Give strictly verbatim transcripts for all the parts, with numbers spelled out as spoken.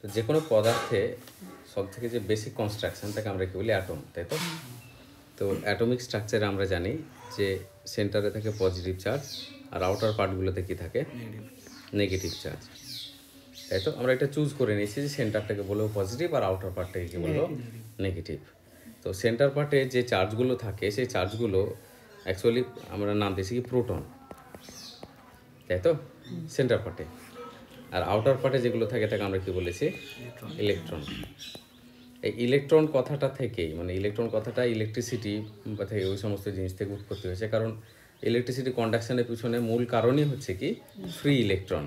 তো যে কোনো পদার্থে সব থেকে যে বেসিক কনস্ট্রাকশন তাকে আমরা কি বলি অ্যাটম, তাই তো? তো অ্যাটমিক স্ট্রাকচারে আমরা জানি যে সেন্টারে থাকে পজিটিভ চার্জ আর আউটার পার্টগুলোতে কি থাকে নেগেটিভ চার্জ, তাই তো? আমরা এটা চুজ করে নিয়েছি যে সেন্টারটাকে বলবো পজিটিভ আর আউটার পার্টটাকে কি বলবো নেগেটিভ। তো সেন্টার পার্টে যে চার্জগুলো থাকে সেই চার্জগুলো অ্যাকচুয়ালি আমরা নাম দিয়েছি কি প্রোটন, তাই তো সেন্টার পার্টে। আর আউটার পার্টে যেগুলো থাকে তাকে আমরা কি বলেছি ইলেকট্রন। এই ইলেকট্রন কথাটা থেকেই মানে ইলেকট্রন কথাটা ইলেকট্রিসিটি বা থেকে ওই সমস্ত জিনিস থেকে উৎপত্তি হয়েছে, কারণ ইলেকট্রিসিটি কন্ডাকশনের পিছনে মূল কারণই হচ্ছে কি ফ্রি ইলেকট্রন।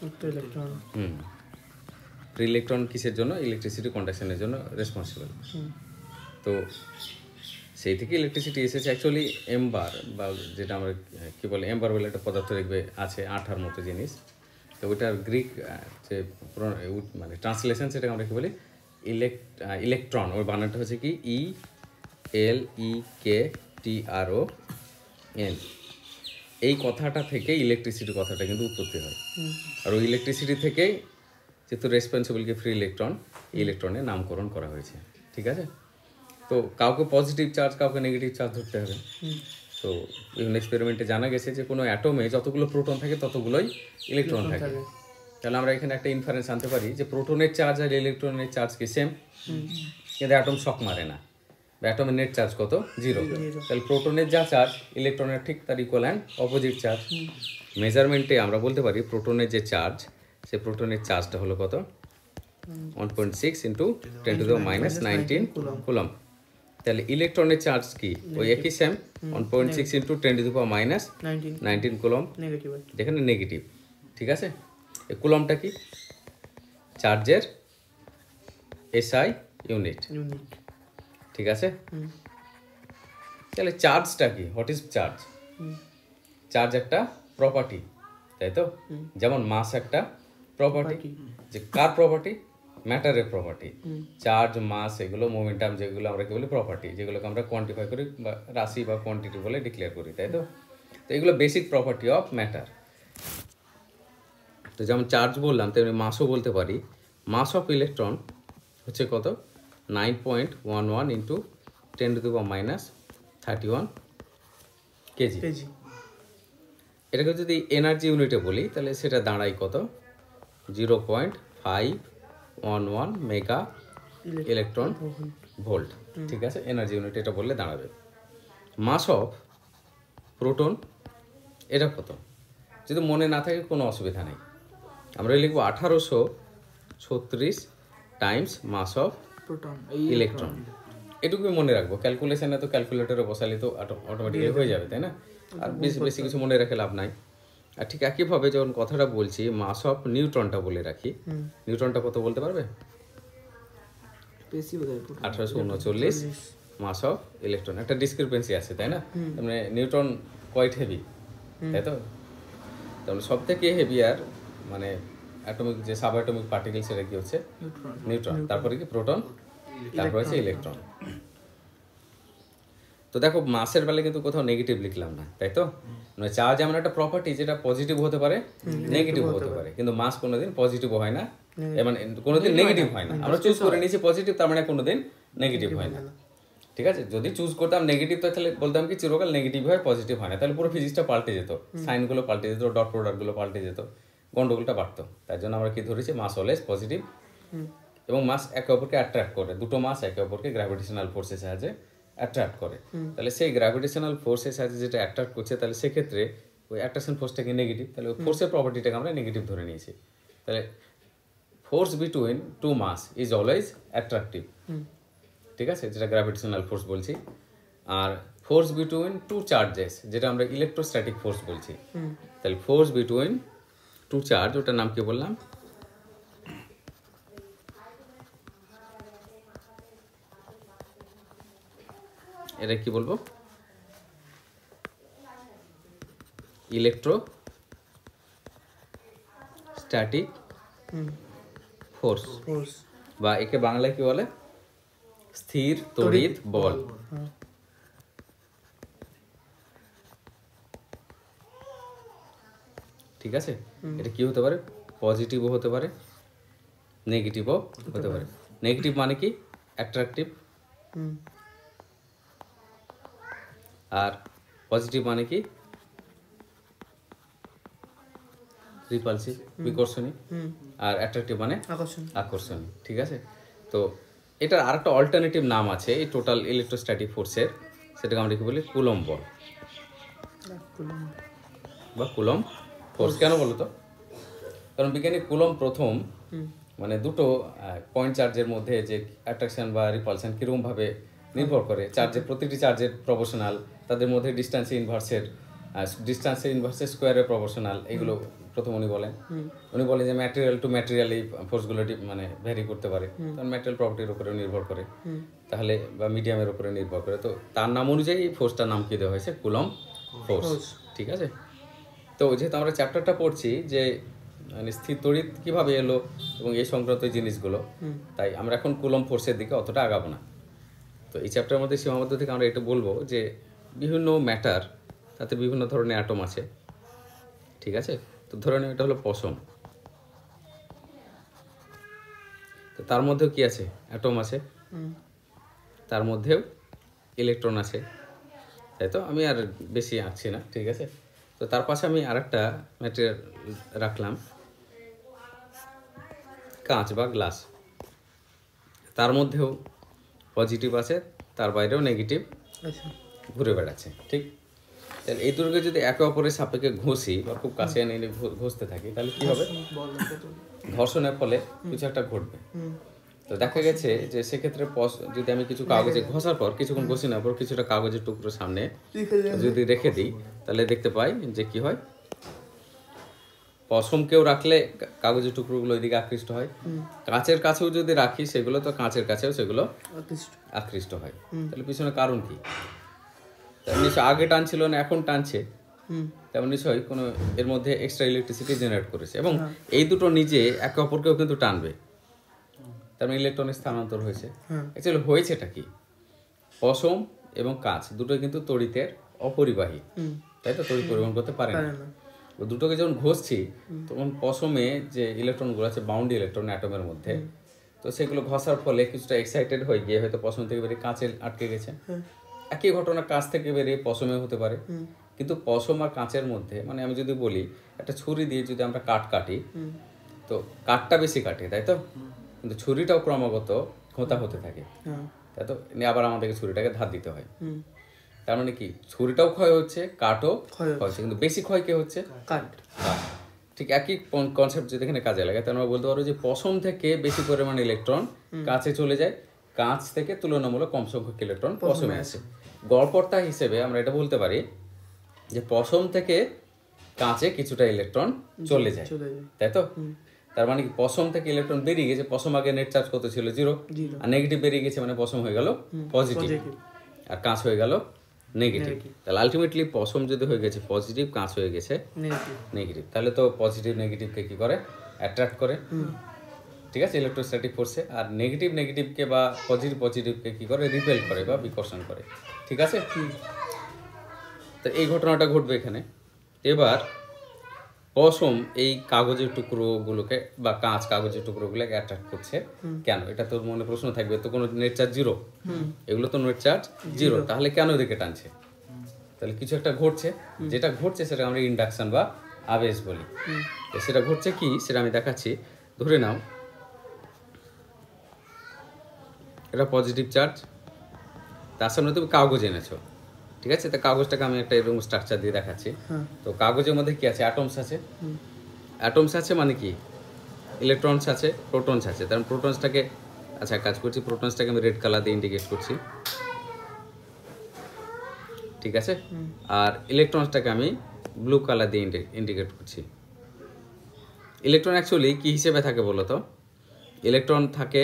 হুম ফ্রি ইলেকট্রন কিসের জন্য? ইলেকট্রিসিটি কন্ডাকশনের জন্য রেসপন্সিবল। তো সেই থেকে ইলেকট্রিসিটি এসেছে। অ্যাকচুয়ালি এম্বার বা যেটা আমরা কী বলে এম্বার বলে একটা পদার্থ দেখবে আছে আঠার মতো জিনিস, তো ওইটার গ্রিক যে মানে ট্রান্সলেশন সেটাকে আমরা কী বলি ইলেক্ট ইলেকট্রন। ওর বানানটা হচ্ছে কি ই এল ই কে টি আর ও এন। এই কথাটা থেকে ইলেকট্রিসিটি কথাটা কিন্তু উৎপত্তি হয়। আর ওই ইলেকট্রিসিটি থেকেই যেহেতু রেসপন্সিবল কি ফ্রি ইলেকট্রন, ইলেকট্রনের নামকরণ করা হয়েছে। ঠিক আছে? তো কাউকে পজিটিভ চার্জ কাউকে নেগেটিভ চার্জ ধরতে হবে। তো বিভিন্ন এক্সপেরিমেন্টে জানা গেছে যে কোনো অ্যাটমে যতগুলো প্রোটন থাকে ততগুলোই ইলেকট্রন থাকে। তাহলে আমরা এখানে একটা ইনফারেন্স আনতে পারি যে প্রোটনের চার্জ আর ইলেকট্রনের চার্জ কি সেম, কিন্তু অ্যাটম শক মারে না। অ্যাটমের নেট চার্জ কত? জিরো। তাহলে প্রোটনের যা চার্জ ইলেকট্রনের ঠিক তার ইকুয়াল অ্যান্ড অপোজিট চার্জ। মেজারমেন্টে আমরা বলতে পারি প্রোটনের যে চার্জ সে প্রোটনের চার্জটা হলো কত? One point six into ten to the minus nineteen coulomb. তাহলে ইলেকট্রনের চার্জ কি ওই একই same, one point six into ten to the power minus nineteen coulomb, যেখানে নেগেটিভ। ঠিক আছে? এই কুলমটা কি? চার্জের এসআই ইউনিট। ঠিক আছে? তাহলে চার্জটা কি? What is charge? চার্জ একটা প্রপার্টি, তাই তো? যেমন মাস একটা প্রপার্টি। যে কার প্রপার্টি? ম্যাটারের প্রপার্টি। চার্জ, মাস, এগুলো মোমেন্টাম যেগুলো আমরা কি বলি প্রপার্টি, যেগুলোকে আমরা কোয়ান্টিফাই করি বা রাশি বা কোয়ান্টিটি বলে ডিক্লেয়ার করি, তাই তো? তো এগুলো বেসিক প্রপার্টি অফ ম্যাটার। তো যেমন চার্জ বললাম তেমনি মাসও বলতে পারি। মাস অফ ইলেকট্রন হচ্ছে কত? Nine point one one into ten to the power minus thirty one KG. এটাকে যদি এনার্জি ইউনিটে বলি তাহলে সেটা দাঁড়ায় কত? Zero point five one one mega electron volt. ঠিক আছে? এনার্জি ইউনিট এটা বললে দাঁড়াবে। মাস অফ প্রোটন এটা কত? যদি মনে না থাকে কোনো অসুবিধা নেই, আমরা লিখবো আঠারোশো ছত্রিশ টাইমস মাস অফ ইলেকট্রন। এটুকুই মনে রাখবো। ক্যালকুলেশনে তো ক্যালকুলেটরে বসালে তো অটোমেটিক্যালি হয়ে যাবে, তাই না? আর বেশি বেশি কিছু মনে রেখে লাভ নাই। আর ঠিক একইভাবে যখন কথাটা বলছি মাস অফ নিউট্রনটা বলে রাখি। নিউট্রনটা কত বলতে পারবে? আঠারোশো উনচল্লিশ মাস অফ ইলেকট্রন। একটা ডিসক্রিপেন্সি আছে, তাই না? মানে নিউট্রন কোয়াইট হেভি, তাই তো? তাহলে সব থেকে হেভিয়ার মানে অ্যাটমিক যে সাব অ্যাটমিক পার্টিকেল সেটা কি হচ্ছে? নিউট্রন। তারপরে কি প্রোটন, তারপর হচ্ছে ইলেকট্রন। তো দেখো মাসের বেলায় কিন্তু কোথাও নেগেটিভ লিখলাম না, তাই তো? মানে চার্জ এমন একটা প্রপার্টি যেটা পজিটিভ হতে পারে নেগেটিভ হতে পারে, কিন্তু মাস কোনোদিন পজিটিভ হয় না, মানে কোনোদিন নেগেটিভ হয় না। আমরা চুজ করে নিয়েছি পজিটিভ, তার মানে কোনোদিন নেগেটিভ হয় না। ঠিক আছে? যদি চুজ করতাম নেগেটিভ তো তাহলে বলতাম কি চিরকাল নেগেটিভ হয় পজিটিভ হয় না, তাহলে পুরো ফিজিক্সটা পাল্টে যেত, সাইনগুলো পাল্টে যেত, ডট প্রোডাক্টগুলো পাল্টে যেত, গন্ডগোলটা বাড়তো। তার জন্য আমরা কি ধরেছি মাস অলওয়েজ পজিটিভ, এবং মাস একে অপরকে অ্যাট্রাক্ট করে। দুটো মাস একে অপরকে গ্র্যাভিটেশনাল ফোর্সের সাহায্যে অ্যাট্রাক্ট করে। তাহলে সেই গ্র্যাভিটেশনাল ফোর্সের সাহায্যে যেটা অ্যাট্রাক্ট করছে তাহলে সেক্ষেত্রে ওই অ্যাট্রাকশন ফোর্সটাকে নেগেটিভ, তাহলে ওই ফোর্সের প্রপার্টিটাকে আমরা নেগেটিভ ধরে নিয়েছি। তাহলে force between two mass is always attractive. ঠিক আছে? যেটা গ্র্যাভিটেশনাল ফোর্স বলছি। আর ফোর্স বিটুইন টু চার্জেস যেটা আমরা ইলেকট্রোস্ট্যাটিক ফোর্স বলছি। তাহলে ফোর্স বিটুইন টু চার্জ ওটার নাম কি বললাম? এটা কি বলবো? ইলেকট্রোস্ট্যাটিক ফোর্স, বা একে বাংলায় কি বলে? স্থির তড়িৎ বল। ঠিক আছে? এটা কি হতে পারে? পজিটিভও হতে পারে, নেগেটিভও হতে পারে। নেগেটিভ মানে কি অ্যাট্রাকটিভ, আর পজিটিভ মানে কি রিপালসিভ বিকর্ষণী, আর অ্যাট্রাকটিভ মানে আকর্ষণী। ঠিক আছে, তো এটার আরেকটা অল্টারনেটিভ নাম আছে এই টোটাল ইলেকট্রোস্ট্যাটিক ফোর্সের, সেটাকে আমরা কি বলি কুলম্ব বল বা কুলম্ব ফোর্স। কেন বলো তো? কারণ বিজ্ঞানী কুলম্ব প্রথম মানে দুটো পয়েন্ট চার্জের মধ্যে যে অ্যাট্রাকশন বা রিপালশন কিরকম ভাবে নির্ভর করে, চার্জের প্রতিটি চার্জের প্রপোর্শনাল, তাদের মধ্যে ডিস্টেন্স ইনভার্সের ডিস্টেন্স ইনভার্সের স্কোয়ারের প্রপোর্শনাল, এগুলো প্রথম উনি বলেন। উনি বলেন যে ম্যাটেরিয়াল টু ম্যাটেরিয়াল এই ফোর্সগুলো মানে ভ্যারি করতে পারে, কারণ ম্যাটেরিয়াল প্রপার্টির উপরে নির্ভর করে, তাহলে বা মিডিয়ামের উপরে নির্ভর করে। তো তার নাম অনুযায়ী এই ফোর্সটার নাম কি দেওয়া হয়েছে কুলম্ব ফোর্স। ঠিক আছে, তো যেহেতু আমরা চ্যাপ্টারটা পড়ছি যে মানে স্থির তড়িৎ কীভাবে এলো এবং এই সংক্রান্ত জিনিসগুলো, তাই আমরা এখন কুলম্ব ফোর্সের দিকে অতটা আগাবো না। তো এই চ্যাপ্টারের মধ্যে সীমাবদ্ধ থেকে আমরা এটা বলবো যে বিভিন্ন ম্যাটার, তাতে বিভিন্ন ধরনের অ্যাটম আছে। ঠিক আছে, তো ধরে নিন এটা হলো পশম, তো তার মধ্যেও কি আছে অ্যাটম আছে, তার মধ্যেও ইলেকট্রন আছে, তাই তো? আমি আর বেশি আঁকছি না। ঠিক আছে, তো তার পাশে আমি আরেকটা ম্যাটেরিয়াল রাখলাম কাঁচ বা গ্লাস, তার মধ্যেও পজিটিভ আছে, তার বাইরেও নেগেটিভ ঘুরে বেড়াচ্ছে। ঠিক, তাহলে এই দুটোকে যদি একে অপরের সাপেক্ষে ঘষি বা খুব কাছে এনে এনে ঘষতে থাকি, তাহলে কি হবে? ঘর্ষণের ফলে কিছু একটা ঘটবে। তো দেখা গেছে যে সেক্ষেত্রে যদি আমি কিছু কাগজে ঘষার পর কিছুক্ষণ ঘষি নেওয়ার পর কিছুটা কাগজের টুকরো সামনে যদি রেখে দিই, তাহলে দেখতে পাই যে কি হয়, পশমকেও রাখলে কাগজের টুকরোগুলো ওইদিকে আকৃষ্ট হয়, কাঁচের কাছেও যদি রাখি সেগুলো, তো কাঁচের কাছেও সেগুলো আকৃষ্ট হয়। তাহলে পিছনে কারণ কি? নিশ্চয় আগে টানছিল না, এখন টানছে, তেমন নিশ্চয়ই কোনো এর মধ্যে এক্সট্রা ইলেকট্রিসিটি জেনারেট করেছে, এবং এই দুটো নিজে একে অপরকেও কিন্তু টানবে, তার মানে ইলেকট্রনের স্থানান্তর হয়েছে। অ্যাকচুয়ালি হয়েছেটা কি, পশম এবং কাঁচ দুটোই কিন্তু তড়িতের অপরিবাহী, তাই তো? তড়িৎ পরিবহন করতে পারে না। দুটোকে যখন ঘষছি তখন পশমে যে ইলেকট্রনগুলো আছে, বাউন্ড ইলেকট্রন অ্যাটমের মধ্যে, তো সেগুলো ঘষার ফলে কিছুটা এক্সাইটেড হয়ে গিয়ে হয়তো পশম থেকে বেরিয়ে কাঁচে আটকে গেছে। একই ঘটনা কাঁচ থেকে বেরিয়ে পশমে হতে পারে, কিন্তু পশম আর কাঁচের মধ্যে, মানে আমি যদি বলি একটা ছুরি দিয়ে যদি আমরা কাঠ কাটি, তো কাঠটা বেশি কাটে, তাই তো? কিন্তু ছুরিটাও ক্রমাগত খোঁতা হতে থাকে, তাই তো? আবার আমাদেরকে ছুরিটাকে ধার দিতে হয়। তার মানে কি, ছুরিটাও ক্ষয় হচ্ছে, কাঠও ক্ষয় হচ্ছে, কিন্তু বেশি ক্ষয় কে হচ্ছে? কাঠ। ঠিক একই কনসেপ্ট যদি এখানে কাজে লাগে, তাহলে আমরা বলতে পারবো যে পশম থেকে বেশি পরিমাণে ইলেকট্রন কাঁচে চলে যায়, কাঁচ থেকে তুলনামূলক কম সংখ্যক ইলেকট্রন পশমে আসে। গড়পড়তা হিসেবে আমরা এটা বলতে পারি যে পশম থেকে কাঁচে কিছুটা ইলেকট্রন চলে যায়, তাই তো? তার মানে কি, পশম থেকে ইলেকট্রন বেরিয়ে গেছে, পশম আগে নেট চার্জ কত ছিল? জিরো, আর নেগেটিভ বেরিয়ে গেছে, মানে পশম হয়ে গেল পজিটিভ, আর কাঁচ হয়ে গেল নেগেটিভ। তাহলে আলটিমেটলি পশম যদি হয়ে গেছে পজিটিভ, কাঁচ হয়ে গেছে নেগেটিভ, তাহলে তো পজিটিভ নেগেটিভকে কি করে? অ্যাট্রাক্ট করে। ঠিক আছে, ইলেকট্রোস্ট্যাটিক ফোর্সে। আর নেগেটিভ নেগেটিভকে বা পজিটিভ পজিটিভকে কি করে? রিপেল করে বা বিকর্ষণ করে। ঠিক আছে, তো এই ঘটনাটা ঘটবে এখানে। এবার পশম এই কাগজের টুকরোগুলোকে বা কাঁচ কাগজের টুকরোগুলোকে অ্যাট্রাক্ট করছে কেন? এটা তোর মনে প্রশ্ন থাকবে, তো কোনো নেট চার্জ জিরো, এগুলো তো নেট চার্জ জিরো, তাহলে কেন এদিকে টানছে? তাহলে কিছু একটা ঘটছে, যেটা ঘটছে সেটা আমরা ইন্ডাকশন বা আবেশ বলি। সেটা ঘটছে কি, সেটা আমি দেখাচ্ছি। ধরে নাও এটা পজিটিভ চার্জ, তার সামনে তুমি কাগজ এনেছো, ঠিক আছে? তো কাগজটাকে আমি একটা এরকম স্ট্রাকচার দিয়ে দেখাচ্ছি। তো কাগজের মধ্যে কি আছে? অ্যাটমস আছে। অ্যাটমস আছে মানে কি, ইলেকট্রনস আছে, প্রোটনস আছে। তার প্রোটনসটাকে, আচ্ছা কাজ করছি, প্রোটনসটাকে আমি রেড কালার দিয়ে ইন্ডিকেট করছি, ঠিক আছে? আর ইলেকট্রনসটাকে আমি ব্লু কালার দিয়ে ইন্ডিকেট করছি। ইলেকট্রন অ্যাকচুয়ালি কি হিসেবে থাকে বলো তো? ইলেকট্রন থাকে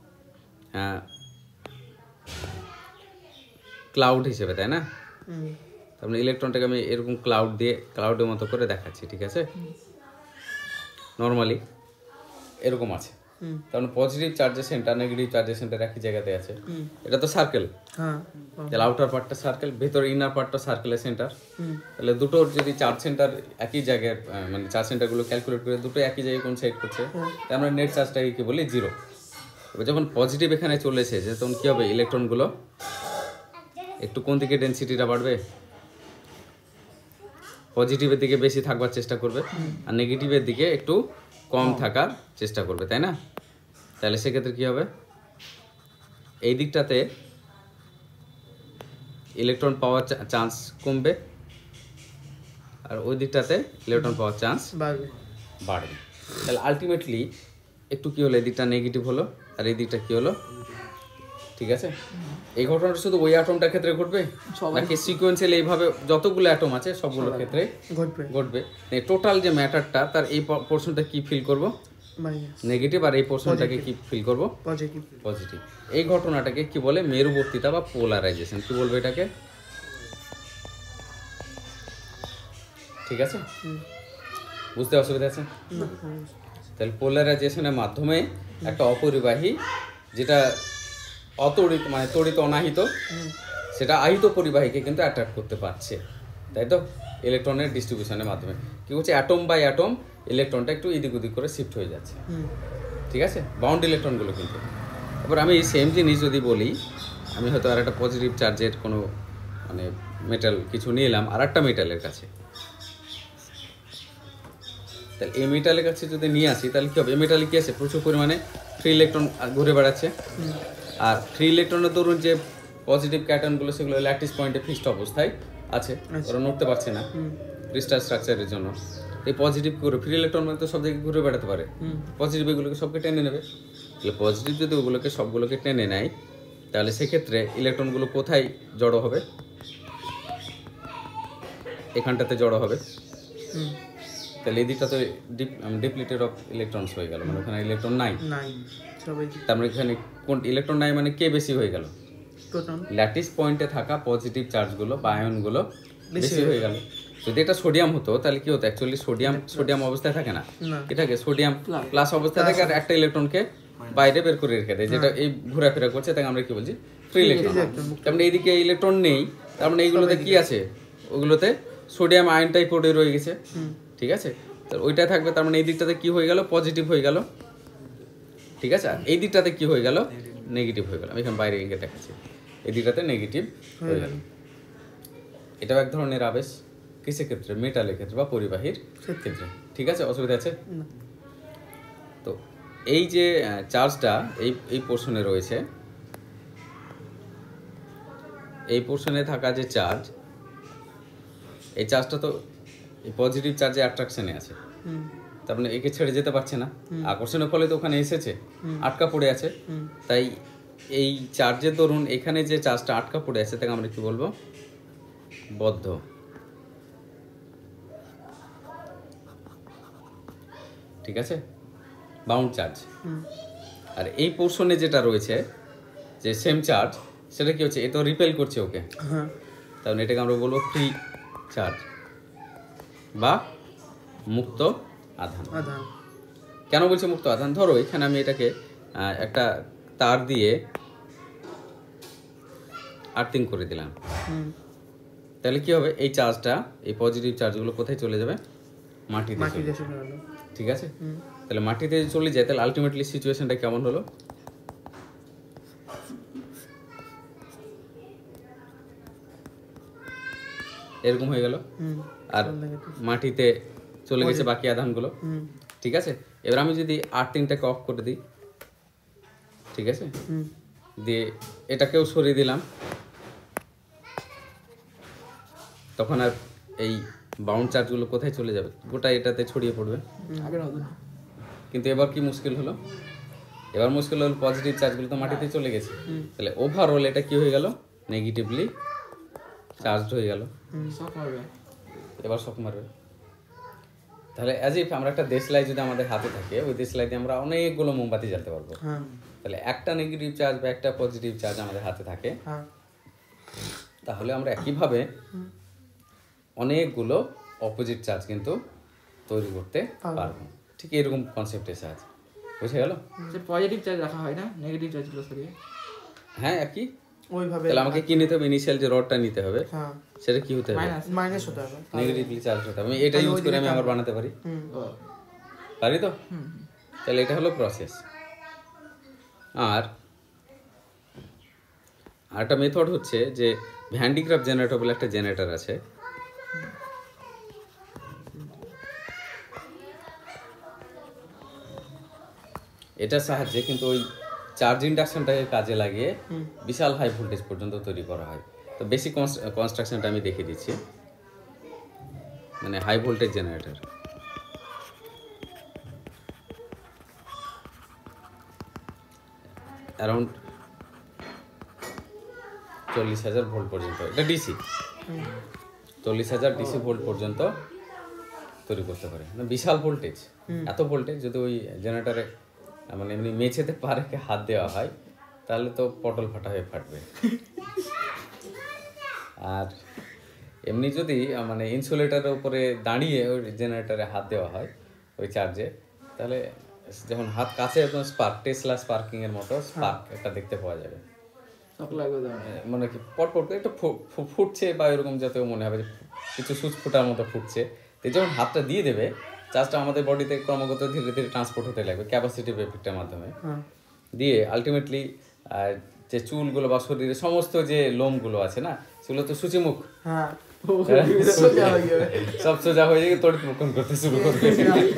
ক্লাউড হিসেবে, তাই না? তার মানে ইলেকট্রনটাকে আমি এরকম ক্লাউড দিয়ে, ক্লাউডের মতো করে দেখাচ্ছি, ঠিক আছে? নর্মালি এরকম আছে, কারণ পজিটিভ চার্জের সেন্টার নেগেটিভ চার্জের সেন্টার একই জায়গাতে আছে, এটা তো সার্কেল। হ্যাঁ, তাহলে আউটার পার্টটা সার্কেল, ভেতরে ইনার পার্টটা সার্কেলের সেন্টার। তাহলে দুটোর যদি চার্জ সেন্টার একই জায়গায়, মানে চার্জ সেন্টারগুলো ক্যালকুলেট করে দুটো একই জায়গায় কোন সাইড করছে, তাই আমরা নেট চার্জটাকে কি বলি, জিরো। এবার যখন পজিটিভ এখানে চলে এসেছে তখন কী হবে, ইলেকট্রনগুলো একটু কোন দিকে ডেন্সিটিটা বাড়বে, পজিটিভের দিকে বেশি থাকবার চেষ্টা করবে, আর নেগেটিভের দিকে একটু কম থাকার চেষ্টা করবে, তাই না? তাহলে সেক্ষেত্রে কী হবে, এই দিকটাতে ইলেকট্রন পাওয়ার চান্স কমবে, আর ওই দিকটাতে ইলেকট্রন পাওয়ার চান্স বাড়বে বাড়বে। তাহলে আলটিমেটলি একটু কী হলো, এই দিকটা নেগেটিভ হলো আর এই দিকটা কী হলো, ঠিক আছে? এই ঘটনাটা শুধু ওই অ্যাটমটার ক্ষেত্রে ঘটবে নাকি সিকোয়েন্সিয়ালি এইভাবে যতগুলো অ্যাটম আছে সবগুলোর ক্ষেত্রে ঘটবে ঘটবে? টোটাল যে ম্যাটারটা তার এই পোর্শনটা কি ফিল করব, নেগেটিভ, আর এই পোর্শনটাকে কি ফিল করব, পজিটিভ। পজিটিভ। এই ঘটনাটাকে কি বলে, মেরুবর্তিতা বা পোলারাইজেশন। কি বলবো এটাকে, ঠিক আছে? বুঝতে অসুবিধা আছে? তাহলে পোলারাইজেশনের মাধ্যমে একটা অপরিবাহী যেটা অতড়িত মানে তড়িৎ অনাহিত, সেটা আহিত পরিবাহীকে কিন্তু অ্যাট্রাক্ট করতে পারছে, তাই তো? ইলেকট্রনের ডিস্ট্রিবিউশনের মাধ্যমে কি হচ্ছে, অ্যাটম বাই অ্যাটম ইলেকট্রনটা একটু এদিক ওদিক করে শিফট হয়ে যাচ্ছে, ঠিক আছে? বাউন্ড ইলেকট্রনগুলো কিন্তু। এবার আমি সেম জিনিস যদি বলি, আমি হয়তো আর একটা পজিটিভ চার্জের কোনো মানে মেটাল কিছু নিয়ে এলাম আর একটা মেটালের কাছে, তাহলে এই মেটালের কাছে যদি নিয়ে আসি তাহলে কী হবে, এই মেটালে কী আছে, প্রচুর পরিমাণে ফ্রি ইলেকট্রন ঘুরে বেড়াচ্ছে, আর ফ্রি ইলেকট্রনের দরুন যে পজিটিভ ক্যাটনগুলো সেগুলো ল্যাটিস পয়েন্টে ফিক্সড অবস্থায় আছে, ওরা নড়তে পারছে না ক্রিস্টাল স্ট্রাকচারের জন্য। এই পজিটিভ করে ফ্রি ইলেকট্রন মানে তো সব জায়গায় ঘুরে বেড়াতে পারে, পজিটিভ এগুলোকে সবকে টেনে নেবে। তাহলে পজিটিভ যদি ওগুলোকে সবগুলোকে টেনে নেয় তাহলে সেক্ষেত্রে ইলেকট্রনগুলো কোথায় জড়ো হবে, এখানটাতে জড়ো হবে। তাহলে এই দিকটা তো ডিপ ডিপ্লিটেড অফ ইলেকট্রনস হয়ে গেল, মানে ওখানে ইলেকট্রন নাই, তার মানে এখানে কোন ইলেকট্রন নাই মানে কে বেশি হয়ে গেল, ল্যাটিস পয়েন্টে থাকা পজিটিভ চার্জগুলো বা আয়নগুলো বেশি হয়ে গেল। যদি এটা সোডিয়াম হতো তাহলে কি হতো, অ্যাকচুয়ালি সোডিয়াম সোডিয়াম অবস্থায় থাকে না, এটাকে সোডিয়াম প্লাস অবস্থায় থাকে, আর একটা ইলেকট্রনকে বাইরে বের করে রেখে দেয়, যেটা এই ঘোরাফেরা করছে, তাকে আমরা কি বলছি, ফ্রি ইলেকট্রন। তার মানে এইদিকে ইলেকট্রন নেই, তার মানে এইগুলোতে কি আছে, ওগুলোতে সোডিয়াম আয়নটাই পড়ে রয়ে গেছে, ঠিক আছে? তো ওইটাই থাকবে, তার মানে এই দিকটাতে কি হয়ে গেল, পজিটিভ হয়ে গেল, ঠিক আছে? আর এই দিকটাতে কি হয়ে গেল, নেগেটিভ হয়ে গেল। আমি এখানে বাইরে এঁকে দেখাচ্ছি, এই দিকটাতে নেগেটিভ হয়ে গেল। এটাও এক ধরনের আবেশ, কিসের ক্ষেত্রে, মেটালের ক্ষেত্রে বা পরিবাহীর ক্ষেত্রে, ঠিক আছে? অসুবিধা আছে? তো এই যে চার্জটা এই এই পোর্শনে রয়েছে, এই পোর্শনে থাকা যে চার্জ, এই চার্জটা তো এই পজিটিভ চার্জে অ্যাট্রাকশনে আছে, তার মানে একে ছেড়ে যেতে পারছে না, আকর্ষণের ফলে তো ওখানে এসেছে, আটকা পড়ে আছে। তাই এই চার্জের দরুন এখানে যে চার্জটা আটকা পড়ে আছে তাকে আমরা কি বলবো, বদ্ধ, ঠিক আছে? Bound charge. আর এই পোর্শনে যেটা রয়েছে যে সেম চার্জ, সেটা কি হচ্ছে, এ তো রিপেল করছে ওকে, তাহলে এটাকে আমরা বলবো ফ্রি চার্জ বা মুক্ত আধান। কেন বলছি মুক্ত আধান, ধরো এখানে আমি এটাকে একটা তার দিয়ে আর্থিং করে দিলাম, তাহলে কি হবে, এই চার্জটা এই পজিটিভ চার্জগুলো কোথায় চলে যাবে, মাটিতে চলে যাবে, ঠিক আছে? তাহলে মাটিতে চলে যায়, তাহলে আলটিমেটলি সিচুয়েশনটা কেমন হলো, এরকম হয়ে গেল, আর মাটিতে চলে গেছে বাকি আধানগুলো, ঠিক আছে? এবার আমি যদি আর্থিংটাকে অফ করে দিই, ঠিক আছে, দিয়ে এটাকেও সরিয়ে দিলাম, তখন আর এই বাউন্ড চার্জগুলো কোথায় চলে যাবে, গোটা এটাতে ছড়িয়ে পড়বে। কিন্তু এবার কি মুশকিল হলো, এবার মুশকিল হলো পজিটিভ চার্জগুলো তো মাটিতে চলে গেছে, তাহলে ওভারঅল এটা কি হয়ে গেল, নেগেটিভলি চার্জড হয়ে গেল, এবার শক মারবে। তাহলে অ্যাজ ইফ আমরা একটা দেশলাই যদি আমাদের হাতে থাকে, ওই দেশলাই দিয়ে আমরা অনেকগুলো মোমবাতি জ্বালতে পারবো। তাহলে একটা নেগেটিভ চার্জ বা একটা পজিটিভ চার্জ আমাদের হাতে থাকে, তাহলে আমরা একইভাবে অনেকগুলো অপোজিট চার্জ কিন্তু তৈরি করতে পারবো। ঠিক এরকম কনসেপ্ট এসে আছে। বুঝে গেল? যে পজিটিভ চার্জ রাখা হয় না, নেগেটিভ চার্জগুলো সরিয়ে। হ্যাঁ একই ওইভাবে। তাহলে আমাকে কি নিতে হবে? ইনিশিয়াল যে রডটা নিতে হবে, হ্যাঁ সেটা কি হতে হবে? মাইনাস মাইনাস হতে হবে, নেগেটিভলি চার্জ হতে হবে। আমি এটা ইউজ করে আমি আবার বানাতে পারি, পারি তো? তাহলে এটা হলো প্রসেস। আর আরেকটা মেথড হচ্ছে যে ভ্যান্ডিক্রাফ জেনারেটর বলে একটা জেনারেটর আছে, এটার সাহায্যে কিন্তু ওই চার্জ ইন্ডাকশনটাকে কাজে লাগিয়ে বিশাল হাই ভোল্টেজ পর্যন্ত তৈরি করা হয়। তো বেসিক কনস্ট্রাকশনটা আমি দেখিয়ে দিচ্ছি, মানে হাই ভোল্টেজ জেনারেটর। অ্যারাউন্ড চল্লিশ হাজার ভোল্ট পর্যন্ত, এটা ডিসি, চল্লিশ হাজার ডিসি ভোল্ট পর্যন্ত তৈরি করতে পারে, মানে বিশাল ভোল্টেজ। এত ভোল্টেজ যদি ওই জেনারেটারে মানে এমনি মেঝেতে পা রেখে হাত দেওয়া হয় তাহলে তো পটল ফাটা হয়ে ফাটবে। আর এমনি যদি মানে ইনসুলেটারের উপরে দাঁড়িয়ে ওই জেনারেটারে হাত দেওয়া হয় ওই চার্জে, তাহলে যখন হাত কাছে একদম স্পার্ক, টেসলা স্পার্কিং এর মতো স্পার্ক একটা দেখতে পাওয়া যাবে। মানে কি পটপট করে একটু ফুটছে বা এরকম যাতে মনে হবে যে কিছু সুচ ফুটার মতো ফুটছে। তো যখন হাতটা দিয়ে দেবে, চার্জটা আমাদের বডিতে ক্রমাগত ধীরে ধীরে ট্রান্সপোর্ট হতে লাগবে ক্যাপাসিটিভ এফেক্টের মাধ্যমে, দিয়ে আলটিমেটলি যে চুলগুলো বা শরীরের সমস্ত যে লোমগুলো আছে না, সেগুলো তো সূচিমুখ, সব সোজা হয়ে যাবে, তড়িৎ মোক্ষণ করতে শুরু করবে।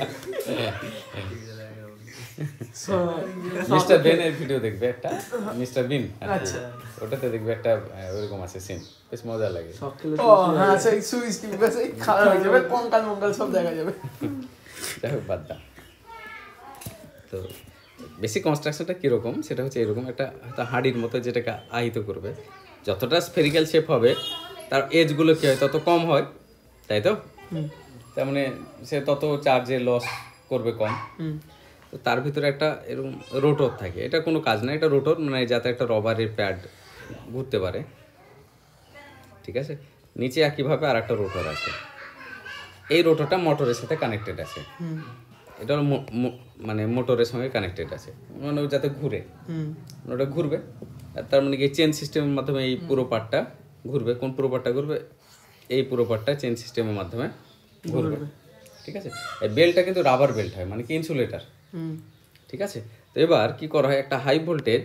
মিস্টার বেন এর ভিডিও দেখবে একটা, মিস্টার বিন, ওটাতে দেখবে একটা ওইরকম আছে সিন, বেশ মজা লাগে। ও হ্যাঁ, সেই সুইচ টিপবে, সেই খারাপ হয়ে যাবে, কঙ্কাল মঙ্কাল সব দেখা যাবে। যাই হোক, বাদ দাও। তো বেসিক কনস্ট্রাকশনটা কীরকম সেটা হচ্ছে এরকম একটা হয়তো হাঁড়ির মতো, যেটাকে আহিত করবে, যতটা স্ফেরিক্যাল শেপ হবে তার এজগুলো কী হয় তত কম হয়, তাই তো? তার মানে সে তত চার্জে লস করবে কম। তো তার ভিতরে একটা এরকম রোটর থাকে, এটা কোনো কাজ না, এটা রোটর মানে যাতে একটা রবারের প্যাড ঘুরতে পারে, ঠিক আছে? নিচে একইভাবে আর একটা রোটর আছে, এই রোটরটা মোটরের সাথে কানেক্টেড আছে, এটা মানে মোটরের সঙ্গে কানেক্টেড আছে, মানে যাতে ঘুরে, ওটা ঘুরবে। আর তার মানে কি চেন সিস্টেমের মাধ্যমে এই পুরো পার্টটা ঘুরবে। কোন পুরো পার্টটা ঘুরবে? এই পুরো পার্টটা চেন সিস্টেমের মাধ্যমে ঘুরবে, ঠিক আছে? এই বেল্টটা কিন্তু রাবার বেল্ট হয়, মানে কি ইনসুলেটার, ঠিক আছে? তো এবার কি করা হয়, একটা হাই ভোল্টেজ,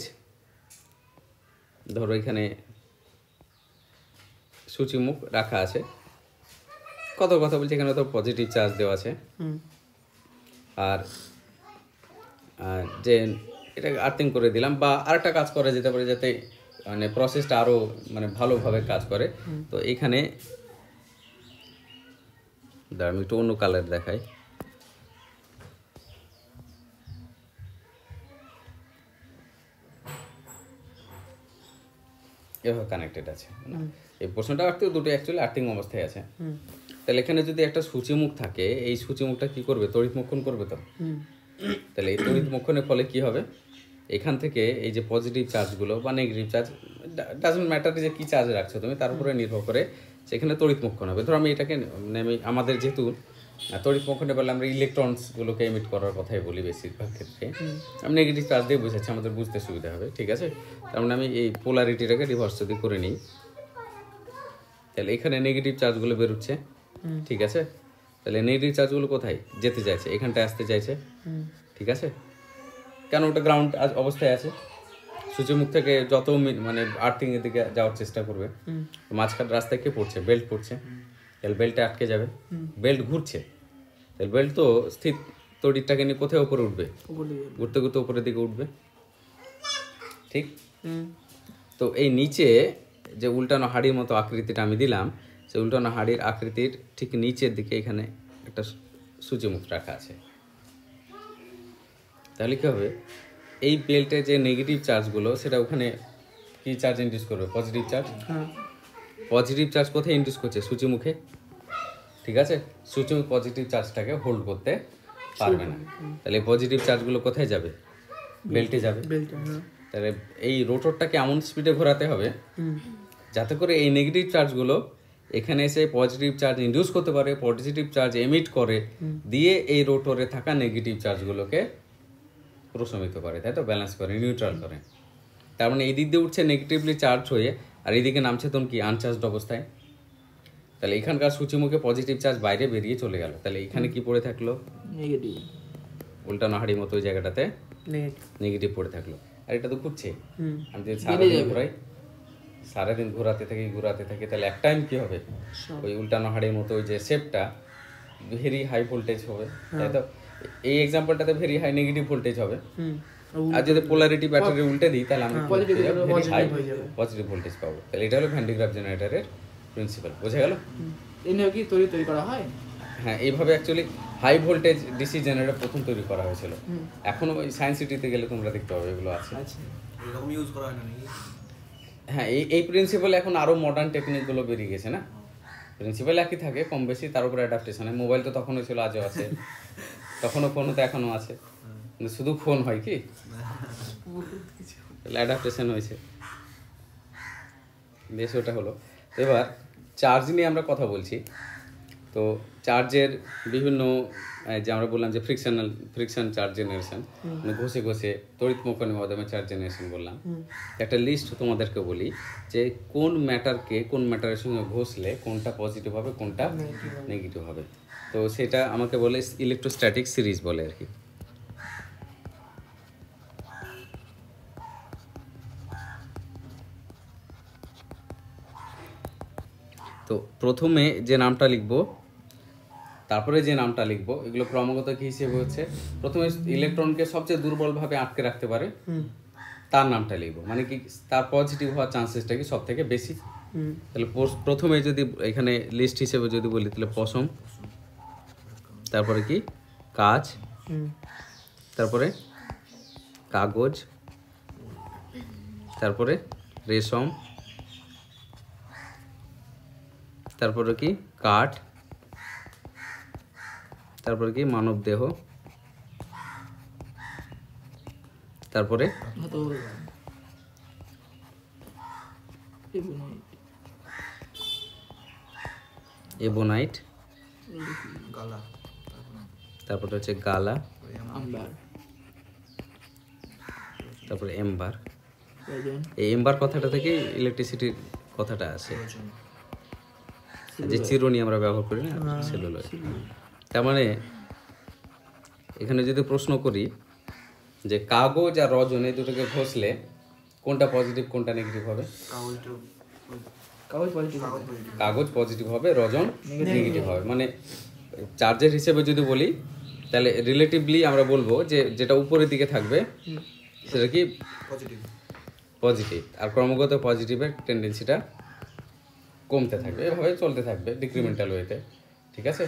ধরো এখানে সূচিমুখ রাখা আছে, কত কথা বলছি, এখানে তো পজিটিভ চার্জ দেওয়া আছে, আর যে এটা আর্থিং করে দিলাম, বা আরেকটা কাজ করা যেতে পারে যাতে মানে প্রসেসটা আরও মানে ভালোভাবে কাজ করে। তো এখানে দাঁড়া, আমি একটু অন্য কালার দেখাই। এভাবে কানেক্টেড আছে, এই পোর্শনটা আর্থিং, দুটো অ্যাকচুয়ালি আর্থিং অবস্থায় আছে। তাহলে এখানে যদি একটা সূচিমুখ থাকে, এই সূচিমুখটা কি করবে? তড়িৎ মোক্ষণ করবে। তো তাহলে এই তড়িৎ মোক্ষণের ফলে কি হবে, এখান থেকে এই যে পজিটিভ চার্জগুলো বা নেগেটিভ চার্জ, ডাজন্ট ম্যাটার যে কী চার্জ রাখছো তুমি, তার উপরে নির্ভর করে সেখানে তড়িৎ মোক্ষণ হবে। ধরো আমি এটাকে মানে আমি আমাদের যেহেতু তড়িৎ মোক্ষণে বলে আমরা ইলেকট্রনসগুলোকে এমিট করার কথাই বলি বেশিরভাগ ক্ষেত্রে, আমি নেগেটিভ চার্জ দিয়ে বোঝাচ্ছি, আমাদের বুঝতে সুবিধা হবে, ঠিক আছে? তার মানে আমি এই পোলারিটিটাকে রিভার্স যদি করে নিই, তাহলে এখানে নেগেটিভ চার্জগুলো বেরোচ্ছে, ঠিক আছে? তাহলে নেগেটিভ চার্জগুলো কোথায় যেতে চাইছে? এখানটায় আসতে চাইছে, ঠিক আছে? কেন? ওটা গ্রাউন্ড অবস্থায় আছে, সূচিমুখ থেকে যত মানে আর্থিং এর দিকে যাওয়ার চেষ্টা করবে, মাঝখান রাস্তায় কে পড়ছে? বেল্ট পড়ছে, তাহলে বেল্টে আটকে যাবে, বেল্ট ঘুরছে, তাহলে বেল্ট তো স্থির তড়িৎটাকে নিয়ে কোথায় উপরে উঠবে? ঘুরতে ঘুরতে উপরের দিকে উঠবে, ঠিক? তো এই নিচে যে উল্টানো হাড়ির মতো আকৃতিটা আমি দিলাম, সেই উল্টানো হাড়ির আকৃতির ঠিক নিচের দিকে এখানে একটা সূচিমুখ রাখা আছে। তাহলে কী হবে, এই বেল্টে যে নেগেটিভ চার্জগুলো সেটা ওখানে কি চার্জ ইন্ডিউস করবে? Positive charge. পজিটিভ চার্জ কোথায় ইন্ডিউস করছে? সূচিমুখে, ঠিক আছে? সূচিমুখ পজিটিভ চার্জটাকে হোল্ড করতে পারবে না, তাহলে পজিটিভ চার্জগুলো কোথায় যাবে? বেল্টে যাবে। তাহলে এই রোটরটাকে এমন স্পিডে ঘোরাতে হবে যাতে করে এই নেগেটিভ চার্জগুলো এখানে এসে পজিটিভ চার্জ ইন্ডিউস করতে পারে, পজিটিভ চার্জ এমিট করে, দিয়ে এই রোটরে থাকা নেগেটিভ চার্জগুলোকে প্রশমিত করে, তাই তো, ব্যালেন্স করে, নিউট্রাল করে। তার মানে এই দিক দিয়ে উঠছে নেগেটিভলি চার্জ হয়ে, আর এইদিকে নামছে তখন কি আনচার্জড অবস্থায়। তাহলে এখানকার সূচিমুখে পজিটিভ চার্জ বাইরে বেরিয়ে চলে গেল, তাহলে এখানে কি পড়ে থাকলো? নেগেটিভ। উল্টানো হাড়ির মতো ওই জায়গাটাতে নেগেটিভ নেগেটিভ পড়ে থাকলো। আর এটা তো ঘুরছে, হুম আমি যদি সারাদিন ঘুরাই, সারাদিন ঘোরাতে থাকি ঘোরাতে থাকি তাহলে এক টাইম কি হবে? ওই উল্টানো হাড়ির মতো ওই যে শেপটা ভেরি হাই ভোল্টেজ হবে, তাই তো। এই এক্সাম্পলটাতে ভেরি হাই নেগেটিভ ভোল্টেজ হবে। হুম আর যদি পোলারিটি ব্যাটারি উল্টে দিই তাহলে আমি Positive ভেরি হাই হয়ে যাবে। পজিটিভ ভোল্টেজ পাবো। তাহলে এটা হলো ভ্যান ডি গ্রাফ জেনারেটরের প্রিন্সিপাল, বোঝা গেল? এই নিয়ে কি তৈরি তৈরি করা হয়? হ্যাঁ, এইভাবে actually high voltage DC generator প্রথম তৈরি করা হয়েছিল। এখনো ওই সায়েন্স সিটিতে গেলে তোমরা দেখতে পাবে এগুলো আছে। আচ্ছা, এরকম ইউজ করা হয় না নাকি? হ্যাঁ, এই এই প্রিন্সিপাল এখন আরো মডার্ন টেকনিকগুলো বেরিয়ে গেছে না, প্রিন্সিপাল একই থাকে কম বেশি, তার উপরে অ্যাডাপ্টেশন হয়। মোবাইল তো তখনও ছিল, আজও আছে, তখনও ফোন তো এখনো আছে, কিন্তু শুধু ফোন হয় কি, অ্যাডাপ্টেশন হয়েছে, বেশ ওটা হলো। এবার চার্জ নিয়ে আমরা কথা বলছি। তো চার্জের বিভিন্ন এই যে আমরা বললাম যে ফ্রিকশনাল ফ্রিকশন চার্জ জেনারেশন, মানে ঘষে ঘষে তড়িৎ মোকনের মাধ্যমে চার্জ জেনারেশন বললাম। একটা লিস্ট তোমাদেরকে বলি যে কোন ম্যাটারকে কোন ম্যাটারের সঙ্গে ঘষলে কোনটা পজিটিভ হবে কোনটা নেগেটিভ হবে। তো সেটা আমাকে বলে ইলেকট্রোস্ট্যাটিক সিরিজ বলে আর কি। তো প্রথমে যে নামটা লিখবো, তারপরে যে নামটা লিখবো, এগুলো ক্রমাগত কি হিসেবে হচ্ছে, প্রথমে ইলেকট্রনকে সবচেয়ে দুর্বলভাবে আটকে রাখতে পারে তার নামটা লিখবো, মানে কি তার পজিটিভ হওয়ার চান্সেসটা কি সব থেকে বেশি। তাহলে প্রথমে যদি এখানে লিস্ট হিসেবে যদি বলি তাহলে পশম, তারপরে কি কাঁচ, তারপরে কাগজ, তারপরে রেশম, তারপরে কি কাঠ, তারপরে কি মানব দেহ, তারপরে এবোনাইট, গালা, তারপরে হচ্ছে গালা, আম্বার, তারপরে এম্বার। প্রয়োজন, এই এম্বার কথাটা থেকে ইলেকট্রিসিটির কথাটা আসে, যে চিরুনি আমরা ব্যবহার করি না, সেলুলোয়েড। তার মানে এখানে যদি প্রশ্ন করি যে কাগজ আর রজন এই দুটোকে ঘষলে কোনটা পজিটিভ কোনটা নেগেটিভ হবে, কাগজটা কাগজ পজিটিভ, কাগজ পজিটিভ হবে, রজন নেগেটিভ হবে। মানে চার্জের হিসেবে যদি বলি তাহলে রিলেটিভলি আমরা বলবো যে যেটা উপরের দিকে থাকবে সেটা কি পজিটিভ পজিটিভ, আর ক্রমাগত পজিটিভের টেন্ডেন্সিটা কমতে থাকবে, এভাবে চলতে থাকবে ডিক্রিমেন্টাল ওয়েতে, ঠিক আছে।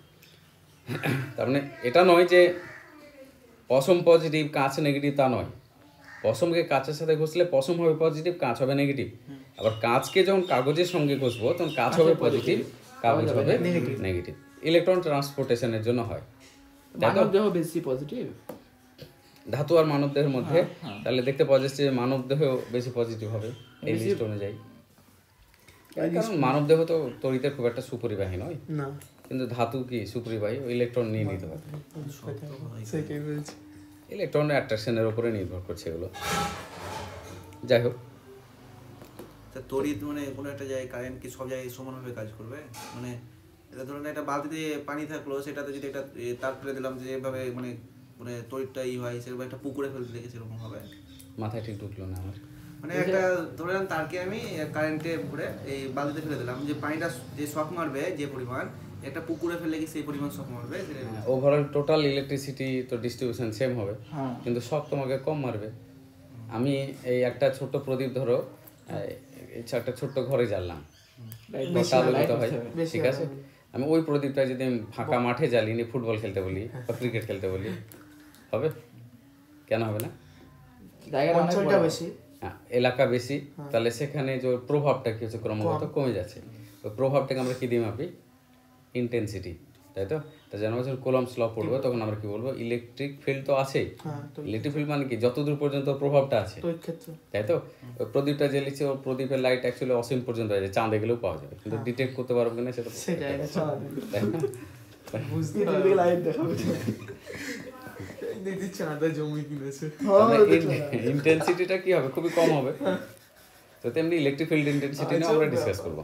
তার মানে এটা নয় যে পশম পজিটিভ কাঁচ নেগেটিভ, তা নয়। পশমকে কাঁচের সাথে ঘষলে পশম হবে পজিটিভ, কাঁচ হবে নেগেটিভ। আবার কাঁচকে যখন কাগজের সঙ্গে ঘষবো তখন কাঁচ হবে পজিটিভ, কাগজ হবে নেগেটিভ। ইলেকট্রন ট্রান্সপোর্টেশনের জন্য হয়, তাই তো। মানব দেহ বেশি পজিটিভ, ধাতু আর মানব দেহের মধ্যে তাহলে দেখতে পাওয়া যাচ্ছে যে মানব দেহ বেশি পজিটিভ হবে এই লিস্ট অনুযায়ী। কারণ মানব দেহ তো তড়িতের খুব একটা সুপরিবাহী নয়, না কিন্তু ধাতু কি সুপরিবাহী, ইলেকট্রন নিয়ে নিতে পারে। সেটাই বলছি। ইলেকট্রনের অ্যাট্রাকশনের উপরে নির্ভর করছে এগুলো। যাই হোক, তা তড়িৎ মানে কোনো একটা জায়গায় কারেন্ট কি সব জায়গায় সমানভাবে কাজ করবে? মানে এটা ধরুন একটা বালতিতে পানি থাকলো, সেটাতে যদি একটা এ, তার ফেলে দিলাম, যে এভাবে মানে মানে তড়িৎটা ই হয়, সেরকম একটা পুকুরে ফেলে দিলে কি সেরকম হবে? মাথায় ঠিক ঢুকলো না আমার। মানে একটা ধরে নিলাম তারকে আমি কারেন্টে ভরে এই বালতিতে ফেলে দিলাম, যে পানিটা যে শক মারবে যে পরিমাণ, একটা পুকুরে ফেললে কি সেই পরিমাণ শক মারবে? ওভারঅল টোটাল ইলেকট্রিসিটি তো ডিস্ট্রিবিউশন সেম হবে, হ্যাঁ, কিন্তু সব তোমাকে কম মারবে। আমি এই একটা ছোট্ট প্রদীপ ধরো, এই একটা ছোট্ট ঘরে জ্বাললাম, কত আলোকিত হয়, ঠিক আছে। আমি ওই প্রদীপটা যদি আমি ফাঁকা মাঠে জ্বালিয়ে নিয়ে ফুটবল খেলতে বলি বা ক্রিকেট খেলতে বলি, হবে? কেন হবে না? জায়গা অনেক অঞ্চলটা বড়। বেশি, হ্যাঁ, এলাকা বেশি, তাহলে সেখানে যে প্রভাবটা কি হচ্ছে ক্রমাগত কমে যাচ্ছে। ওই প্রভাবটাকে আমরা কি দিয়ে মাপি? ইন্টেন্সিটি, তাই তো। তা যেন যখন কোলম্বস ল পড়বো তখন আমরা কি বলবো, ইলেকট্রিক ফিল্ড তো আছেই। ইলেকট্রিক ফিল্ড মানে কি, যতদূর পর্যন্ত প্রভাবটা আছে, তাই তো। ওই প্রদীপটা জ্বেলেছে, ওর প্রদীপের লাইট অ্যাকচুয়ালি অসীম পর্যন্ত আছে, চাঁদে গেলেও পাওয়া যাবে, কিন্তু ডিটেক্ট করতে পারবো কিনা সেটা তাই না? বুঝতে লাইট দেখাবে। দিদি চাঁদা জমি কিনেছে ইন্টেন্সিটিটা কি হবে খুবই কম হবে তো তেমনি ইলেকট্রিক ফিল্ড ইন্টেন্সিটি নিয়ে আমরা ডিসকাস করবো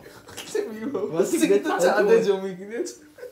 চাঁদা জমি কিনেছে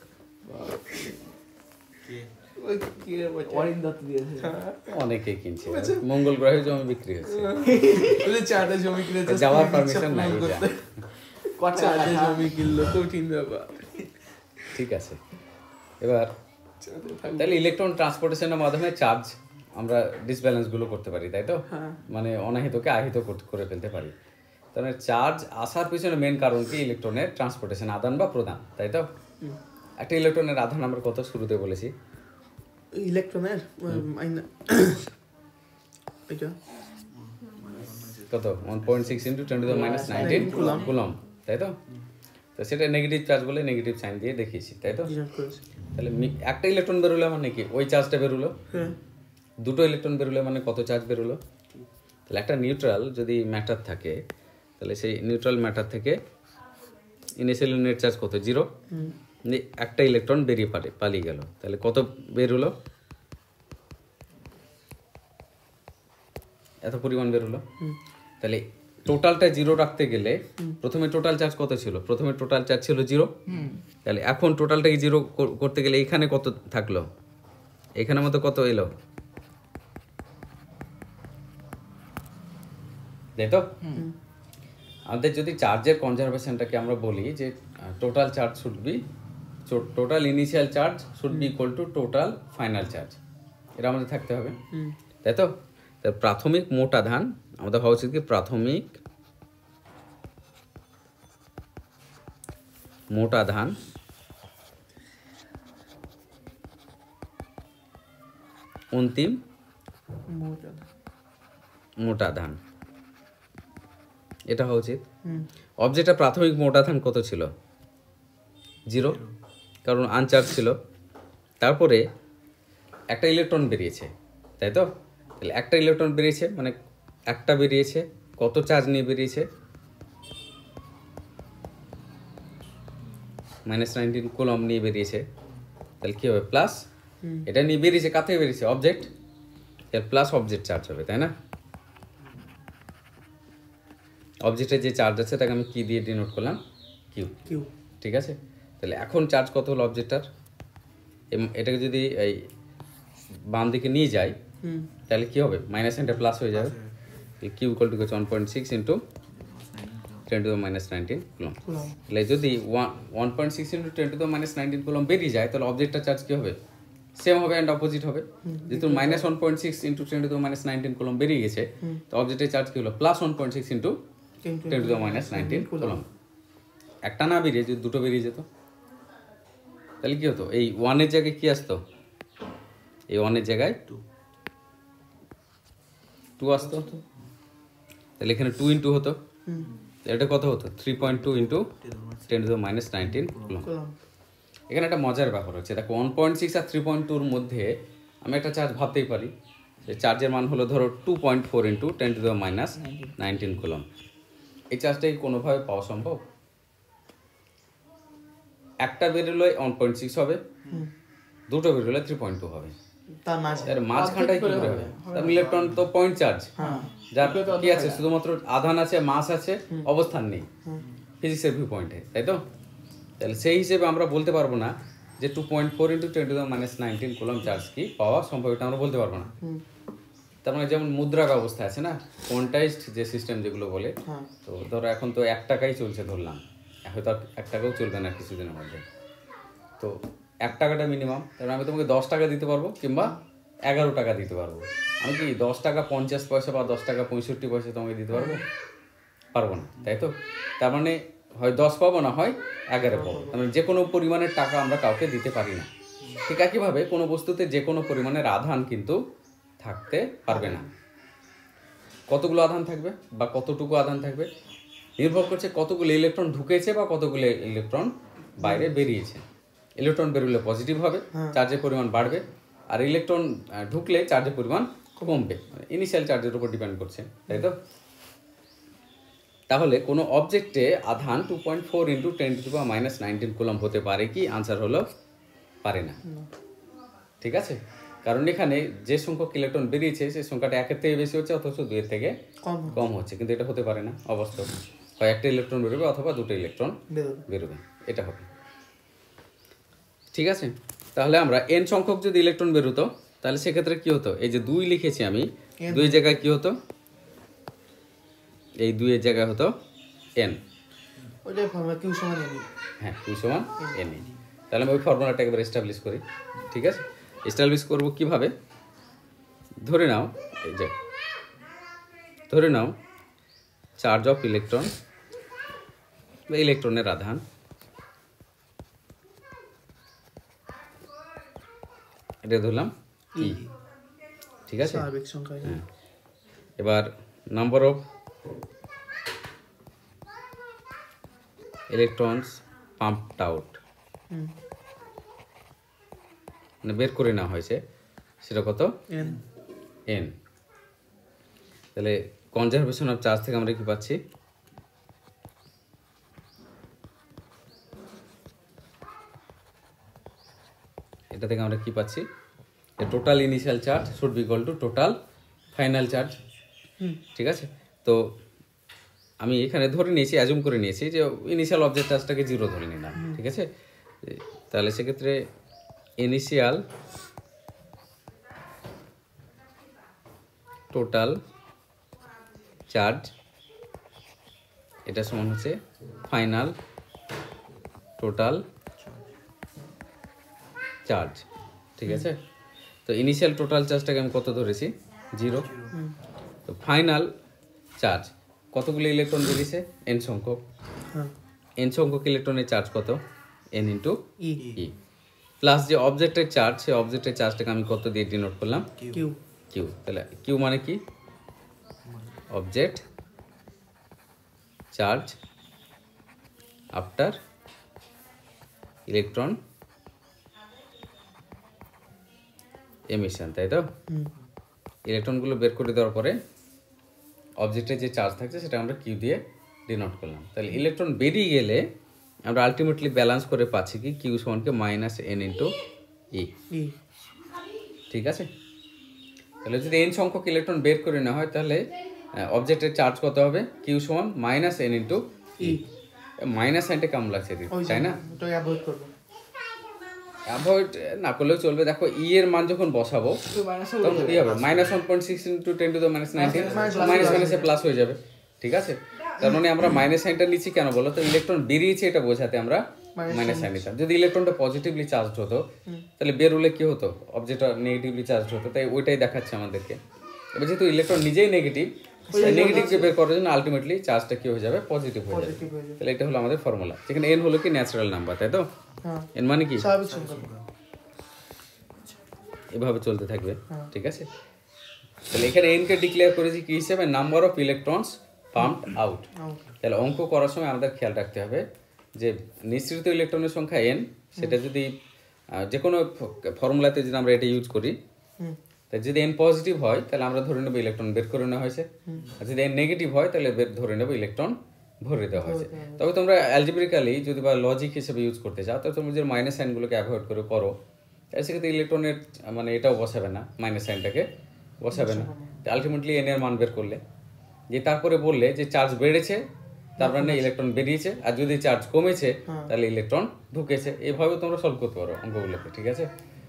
কে? ওই কি রে বাচ্চা? অরিন দত্ত দিয়েছে অনেকে কিনছে মঙ্গল গ্রহে জমি বিক্রি হচ্ছে বলে চাঁদা জমি কিনেছে যাওয়ার স্ত্রীর ইচ্ছা পারমিশন নাই পূরণ যা। করতে। কটা চাঁদা টাকা? জমি কিনলো কঠিন ব্যাপার ঠিক আছে এবার চাঁদা থাকবে। তাহলে ইলেকট্রন ট্রান্সপোর্টেশনের মাধ্যমে চার্জ আমরা ডিসব্যালেন্স গুলো করতে পারি তাই তো মানে অনাহিতকে আহিত কর- করে ফেলতে পারি তাহলে চার্জ আসার পিছনে মেন কারণ কি ইলেকট্রনের ট্রান্সপোর্টেশন আদান বা প্রদান তাই তো একটা ইলেকট্রনের আধান আমরা কত শুরুতে বলেছি ইলেকট্রনের মাইনা এটা কত one point six into ten to the minus nineteen coulomb coulomb তাই তো তো সেটা নেগেটিভ চার্জ বলে নেগেটিভ সাইন দিয়ে দেখিয়েছি তাই তো ডিজাইন করেছে তাহলে মি- একটা ইলেকট্রন বেরোলে মানে কি ওই চার্জটা বেরোলো হ্যাঁ দুটো ইলেকট্রন বেরোলে মানে কত চার্জ বেরোলো তাহলে একটা নিউট্রাল যদি ম্যাটার থাকে তাহলে সেই নিউট্রাল ম্যাটার থেকে ইনিশিয়াল নেট চার্জ কত জিরো একটা ইলেকট্রন বেরিয়ে পারে পালিয়ে গেল তাহলে কত বেরোলো এত পরিমাণ বেরোলো তাহলে টোটালটা জিরো রাখতে গেলে প্রথমে টোটাল চার্জ কত ছিল প্রথমে টোটাল চার্জ ছিল জিরো তাহলে এখন টোটালটাকে জিরো করতে গেলে এখানে কত থাকলো এখানে মতো কত এলো তাই তো আমাদের যদি চার্জের কনজারভেশনটাকে আমরা বলি যে total charge should be total initial charge should be equal to total final charge এটা আমাদের থাকতে হবে তাই তো তার প্রাথমিক মোট আধান আমাদের হওয়া উচিত কি প্রাথমিক মোট আধান অন্তিম মোট আধান এটা হওয়া উচিত অবজেক্টের প্রাথমিক মোট আধান কত ছিল জিরো কারণ আনচার্জ ছিল তারপরে একটা ইলেকট্রন বেরিয়েছে তাই তো তাহলে একটা ইলেকট্রন বেরিয়েছে মানে একটা বেরিয়েছে কত চার্জ নিয়ে বেরিয়েছে মাইনাস নাইনটিন কুলম নিয়ে বেরিয়েছে তাহলে কী হবে প্লাস এটা নিয়ে বেরিয়েছে কার থেকে বেরিয়েছে অবজেক্ট তাহলে প্লাস অবজেক্ট চার্জ হবে তাই না অবজেক্টের যে চার্জ আছে তাকে আমি কি দিয়ে ডিনোট করলাম কিউ কিউ ঠিক আছে তাহলে এখন চার্জ কত হলো অবজেক্টটার এটাকে যদি এই বাম দিকে নিয়ে যাই তাহলে কি হবে মাইনাস সাইনটা প্লাস হয়ে যাবে Q equal to one point six into ten to the minus nineteen coulomb তাহলে যদি one one point six into ten to the minus nineteen coulomb বেরিয়ে যায় তাহলে অবজেক্টটার চার্জ কি হবে সেম হবে অ্যান্ড অপোজিট হবে যেহেতু minus one point six into ten to the minus nineteen coulomb বেরিয়ে গেছে তো অবজেক্টের চার্জ কি হলো plus one point six into ten to the minus nineteen coulomb একটা না বেরিয়ে যদি দুটো বেরিয়ে যেত তাহলে কি হতো এই ওয়ানের জায়গায় কি আসতো এই ওয়ানের জায়গায় টু টু আসতো তাহলে এখানে টু ইন্টু হতো এটা কত হতো three point two into ten to the minus nineteen coulomb এখানে একটা মজার ব্যাপার হচ্ছে দেখো ওয়ান পয়েন্ট সিক্স আর থ্রি পয়েন্ট টুর মধ্যে আমি একটা চার্জ ভাবতেই পারি যে চার্জের মান হলো ধরো two point four into ten to the minus nineteen coulomb এই চার্জটা কি কোনোভাবে পাওয়া সম্ভব একটা বেরোলে ওয়ান পয়েন্ট সিক্স হবে দুটো বেরোলে থ্রি পয়েন্ট টু হবে তার মাঝে এর মাঝখানটায় কি করে হবে তার ইলেকট্রন তো পয়েন্ট চার্জ যার কি আছে শুধুমাত্র আধান আছে মাস আছে অবস্থান নেই ফিজিক্সের ভিউ পয়েন্টে তাই তো তাহলে সেই হিসেবে আমরা বলতে পারবো না যে two point four into ten to the minus nineteen coulomb charge কি পাওয়া সম্ভব এটা আমরা বলতে পারবো না তার মানে যেমন মুদ্রা ব্যবস্থা আছে না কোয়ান্টাইজড যে সিস্টেম যেগুলো বলে তো ধরো এখন তো এক টাকাই চলছে ধরলাম হয়তো আর এক টাকাও চলবে না কিছুদিনের মধ্যে তো এক টাকাটা মিনিমাম তারপরে আমি তোমাকে দশ টাকা দিতে পারবো কিংবা এগারো টাকা দিতে পারবো আমি কি দশ টাকা পঞ্চাশ পয়সা বা দশ টাকা পঁয়ষট্টি পয়সা তোমাকে দিতে পারবো পারবো না তাই তো তার মানে হয় দশ পাবো না হয় এগারো পাবো তার মানে যে কোনো পরিমাণের টাকা আমরা কাউকে দিতে পারি না ঠিক একইভাবে কোনো বস্তুতে যে কোনো পরিমাণের আধান কিন্তু থাকতে পারবে না কতগুলো আধান থাকবে বা কতটুকু আধান থাকবে নির্ভর করছে কতগুলো ইলেকট্রন ঢুকেছে বা কতগুলো ইলেকট্রন বাইরে বেরিয়েছে ইলেকট্রন বেরোলে পজিটিভ হবে চার্জের পরিমাণ বাড়বে আর ইলেকট্রন ঢুকলে চার্জের পরিমাণ কমবে ইনিশিয়াল চার্জের উপর ডিপেন্ড করছে তাই তো তাহলে কোনো অবজেক্টে আধান two point four into ten to বা মাইনাস নাইনটিন কুলম হতে পারে কি আনসার হলো পারে না ঠিক আছে কারণ এখানে যে সংখ্যক ইলেকট্রন বেরিয়েছে সেই সংখ্যাটা একের থেকে বেশি হচ্ছে অথচ দুইয়ের থেকে কম কম হচ্ছে, কিন্তু এটা হতে পারে না অবাস্তব। হয় একটা ইলেকট্রন বেরোবে অথবা দুটো ইলেকট্রন বেরোবে। বেরোবে, এটা হবে। ঠিক আছে, তাহলে আমরা এন সংখ্যক যদি ইলেকট্রন বেরোতো তাহলে সেক্ষেত্রে কি হতো, এই যে দুই লিখেছি আমি, দুই জায়গায় কি হতো, এই দুইয়ের জায়গায় হতো এন। ওইটাই ফর্মুলা কিউ সমান এন। হ্যাঁ, কিউ সমান এন। তাহলে আমি ওই ফর্মুলাটা একবার এস্টাবলিশ করি। ঠিক আছে, এস্টাবলিশ করব কিভাবে, ধরে নাও এই যে ধরে নাও চার্জ অফ ইলেকট্রন বা ইলেকট্রনের আধান এটা ধরলাম ই। ঠিক আছে, স্বাভাবিক সংখ্যা। হ্যাঁ। এবার number of electrons pumped out hmm মানে বের করে নেওয়া হয়েছে সেটা কত, এন। এন। তাহলে কনজারভেশন অফ চার্জ থেকে আমরা কি পাচ্ছি, এটা থেকে আমরা কি পাচ্ছি, total initial charge should be equal to total final charge. ঠিক আছে, তো আমি এখানে ধরে নিয়েছি, অ্যাজুম করে নিয়েছি যে ইনিশিয়াল অবজেক্ট চার্জটাকে জিরো ধরে নিলাম। ঠিক আছে, তাহলে সেক্ষেত্রে ইনিশিয়াল টোটাল চার্জ এটা সমান হচ্ছে ফাইনাল টোটাল চার্জ। ঠিক আছে, তো ইনিশিয়াল টোটাল চার্জটাকে আমি কত ধরেছি, জিরো। তো ফাইনাল চার্জ কতগুলো ইলেকট্রন বেরিয়েছে, এন সংখ্যক। হ্যাঁ এন সংখ্যক ইলেকট্রনের চার্জ কত, N into E E plus যে অবজেক্টের চার্জ, সেই অবজেক্টের চার্জটাকে আমি কত দিয়ে ডিনোট করলাম, কিউ। কিউ। তাহলে কিউ মানে কি, object charge after electron emission, তাই তো। ইলেকট্রনগুলো বের করে দেওয়ার পরে অবজেক্টের যে চার্জ থাকছে সেটা আমরা কিউ দিয়ে ডিনোট করলাম। তাহলে ইলেকট্রন বেরিয়ে গেলে আমরা আলটিমেটলি ব্যালেন্স করে পাচ্ছি কি, কিউ সমানকে minus N into E. E ঠিক আছে, তাহলে যদি এন সংখ্যক ইলেকট্রন বের করে নেওয়া হয় তাহলে অবজেক্টের চার্জ কত হবে, কিউ সমান minus N into E. Minus এনটা কেমন লাগছে দিদি, ওই তাই না? ওটাকে অ্যাভয়েড করব। অ্যাভয়েড না করলেও চলবে। দেখো ই এর মান যখন বসাবো তখন কি হবে, minus one point six into ten to the minus nineteen, minus মাইনাসে প্লাস হয়ে যাবে। ঠিক আছে, তার মানে আমরা মাইনাস সাইনটা নিচ্ছি কেন বলো তো, ইলেকট্রন বেরিয়েছে এটা বোঝাতে আমরা মাইনাস সাইন নিতাম। যদি ইলেকট্রনটা পজিটিভলি চার্জড হতো তাহলে বেরোলে কি হতো, অবজেক্টটা নেগেটিভলি চার্জড হতো, তাই ওইটাই দেখাচ্ছে আমাদেরকে। এবার যেহেতু ইলেকট্রন নিজেই নেগেটিভ, নেগেটিভকে বের করার জন্য আলটিমেটলি চার্জটা কি হয়ে যাবে, পজিটিভ হয়ে যাবে। তাহলে এটা হলো আমাদের ফর্মুলা, যেখানে এন হলো কি ন্যাচারাল নাম্বার, তাই তো। এন মানে কি, স্বাভাবিক সংখ্যা। এভাবে চলতে থাকবে। ঠিক আছে, তাহলে এখানে এন কে ডিক্লেয়ার করেছি কি হিসেবে, number of electrons pumped out. তাহলে অঙ্ক করার সময় আমাদের খেয়াল রাখতে হবে যে নিঃসৃত ইলেকট্রনের সংখ্যা এন, সেটা যদি যে কোনো ফর্মুলাতে যদি আমরা এটা ইউজ করি, তাই যদি এন পজিটিভ হয় তাহলে আমরা ধরে নেবো ইলেকট্রন বের করে নেওয়া হয়েছে, আর যদি এন নেগেটিভ হয় তাহলে বের ধরে নেবো ইলেকট্রন ভরে দেওয়া হয়েছে। তবে তোমরা অ্যালজেব্রিক্যালি যদি বা লজিক হিসেবে ইউজ করতে চাও তাহলে তোমরা যে মাইনাস সাইনগুলোকে অ্যাভয়েড করে করো, তাহলে সেক্ষেত্রে ইলেকট্রনের মানে এটাও বসাবে না, মাইনাস সাইনটাকে বসাবে না। আলটিমেটলি এন এর মান বের করলে যে তারপরে বললে যে চার্জ বেড়েছে তার মানে ইলেকট্রন বেরিয়েছে, আর যদি চার্জ কমেছে তাহলে ইলেকট্রন ঢুকেছে। এইভাবে তোমরা সলভ করতে পারো অঙ্কগুলোকে। ঠিক আছে,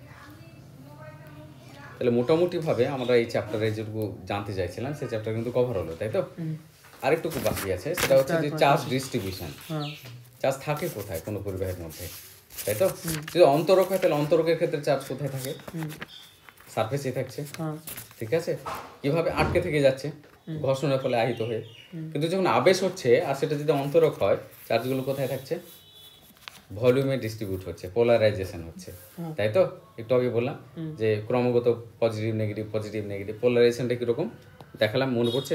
তাহলে মোটামুটিভাবে আমরা এই চ্যাপ্টারে যেটুকু জানতে চাইছিলাম সেই চ্যাপ্টার কিন্তু কভার হলো, তাই তো। আরেকটুকু বাকি আছে, সেটা হচ্ছে যে চার্জ ডিস্ট্রিবিউশন। চার্জ থাকে কোথায় কোনো পরিবাহের মধ্যে, তাই তো। যদি অন্তরক হয় তাহলে অন্তরকের ক্ষেত্রে চার্জ কোথায় থাকে, সারফেসে থাকছে। ঠিক আছে, কিভাবে আটকে থেকে যাচ্ছে, ঘর্ষণের ফলে আহিত হয়ে। কিন্তু যখন আবেশ হচ্ছে আর সেটা যদি অন্তরক হয়, চার্জগুলো কোথায় থাকছে, ভলিউমে ডিস্ট্রিবিউট হচ্ছে, পোলারাইজেশন হচ্ছে, তাই তো। একটু আগে বললাম যে ক্রমাগত পজিটিভ নেগেটিভ পজিটিভ নেগেটিভ পোলারাইজেশনটা কিরকম দেখালাম, মনে পড়ছে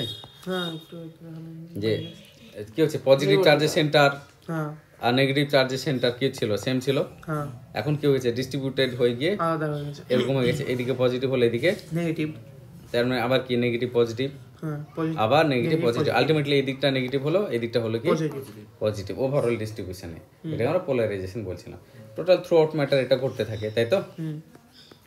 যে কি হচ্ছে, পজিটিভ চার্জের সেন্টার আর নেগেটিভ চার্জের সেন্টার কি ছিল, সেম ছিল। এখন কি হয়েছে, ডিস্ট্রিবিউটেড হয়ে গিয়ে এরকম হয়ে গেছে, এদিকে পজিটিভ হলে এদিকে নেগেটিভ, তার মানে আবার কি নেগেটিভ পজিটিভ, আবার নেগেটিভ পজিটিভ, আলটিমেটলি এই দিকটা নেগেটিভ হলো, এই দিকটা হলো কি পজিটিভ, ওভারঅল ডিস্ট্রিবিউশনে। এটা আমরা পোলারাইজেশন বলছিলাম। টোটাল থ্রু আউট ম্যাটার এটা করতে থাকে, তাই তো।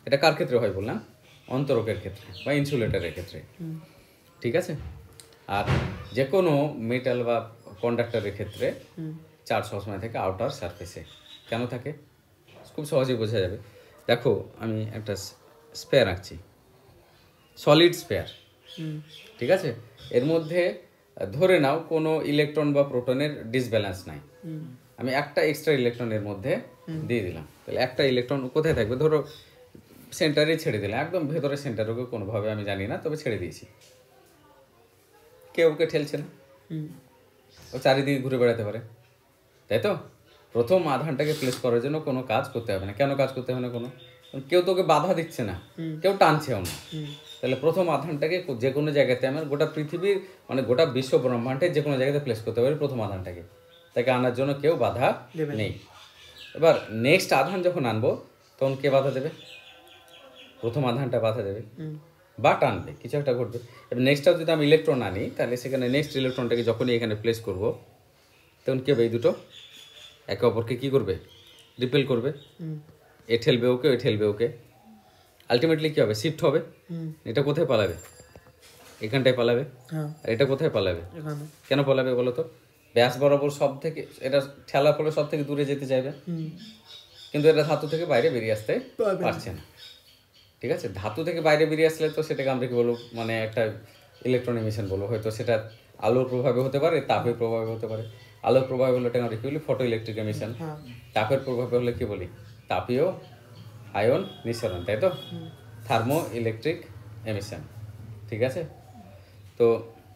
এটা কার ক্ষেত্রে হয় বললাম? অন্তরকের ক্ষেত্রে বা ইনসুলেটরের ক্ষেত্রে, ঠিক আছে? আর যে কোনো মেটাল বা কন্ডাক্টরের ক্ষেত্রে চার্জ সবসময় থাকে আউটার সারফেসে। কেন থাকে? খুব সহজেই বোঝা যাবে। দেখো আমি একটা স্পেয়ার আঁকছি, সলিড স্পেয়ার, ঠিক আছে? এর মধ্যে ধরে নাও কোনো ইলেকট্রন বা প্রোটনের ডিসব্যালেন্স নাই, আমি একটা এক্সট্রা ইলেকট্রন এর মধ্যে দিয়ে দিলাম, তাহলে একটা ইলেকট্রন কোথায় থাকবে? ধরো সেন্টারে ছেড়ে দিলাম, একদম ভেতরে সেন্টারকে কোনোভাবে আমি জানি না, তবে ছেড়ে দিয়েছি, কেউ ওকে ঠেলছে না, ও চারিদিকে ঘুরে বেড়াতে পারে, তাই তো? প্রথম আধানটাকে প্লেস করার জন্য কোনো কাজ করতে হবে না। কেন কাজ করতে হবে না? কোনো কেউ তোকে বাধা দিচ্ছে না, কেউ টানছেও না, তাহলে প্রথম আধানটাকে যে কোনো জায়গাতে আমার গোটা পৃথিবীর মানে গোটা বিশ্ব ব্রহ্মাণ্ডে যে কোনো জায়গাতে প্লেস করতে পারি প্রথম আধানটাকে, তাকে আনার জন্য কেউ বাধা নেই। এবার নেক্সট আধান যখন আনবো তখন কে বাধা দেবে? প্রথম আধানটা বাধা দেবে বা টানবে, কিছু একটা ঘটবে। এবার নেক্সটটাও যদি আমি ইলেকট্রন আনি, তাহলে সেখানে নেক্সট ইলেকট্রনটাকে যখনই এখানে প্লেস করব তখন কে হবে? এই দুটো একে অপরকে কী করবে? রিপেল করবে, এ ঠেলবে ওকে, ওই ঠেলবে ওকে, আলটিমেটলি কী হবে? শিফট হবে। এটা কোথায় পালাবে? এখানটায় পালাবে। আর এটা কোথায় পালাবে? কেন পালাবে বলো তো? ব্যাস বরাবর সব থেকে এটা ঠেলার ফলে সব থেকে দূরে যেতে চাইবে, কিন্তু এটা ধাতু থেকে বাইরে বেরিয়ে আসতে পারছে না, ঠিক আছে? ধাতু থেকে বাইরে বেরিয়ে আসলে তো সেটাকে আমরা কি বলবো, মানে একটা ইলেকট্রন এমিশন বলবো। হয়তো সেটা আলোর প্রভাবে হতে পারে, তাপের প্রভাবে হতে পারে। আলোর প্রভাবে হলে এটা আমরা কি বলি? Photo electric emission. তাপের প্রভাবে হলে কি বলি? তাপীয় আয়ন নিঃসরণ, তাই তো? থার্মো ইলেকট্রিক এমিশন, ঠিক আছে? তো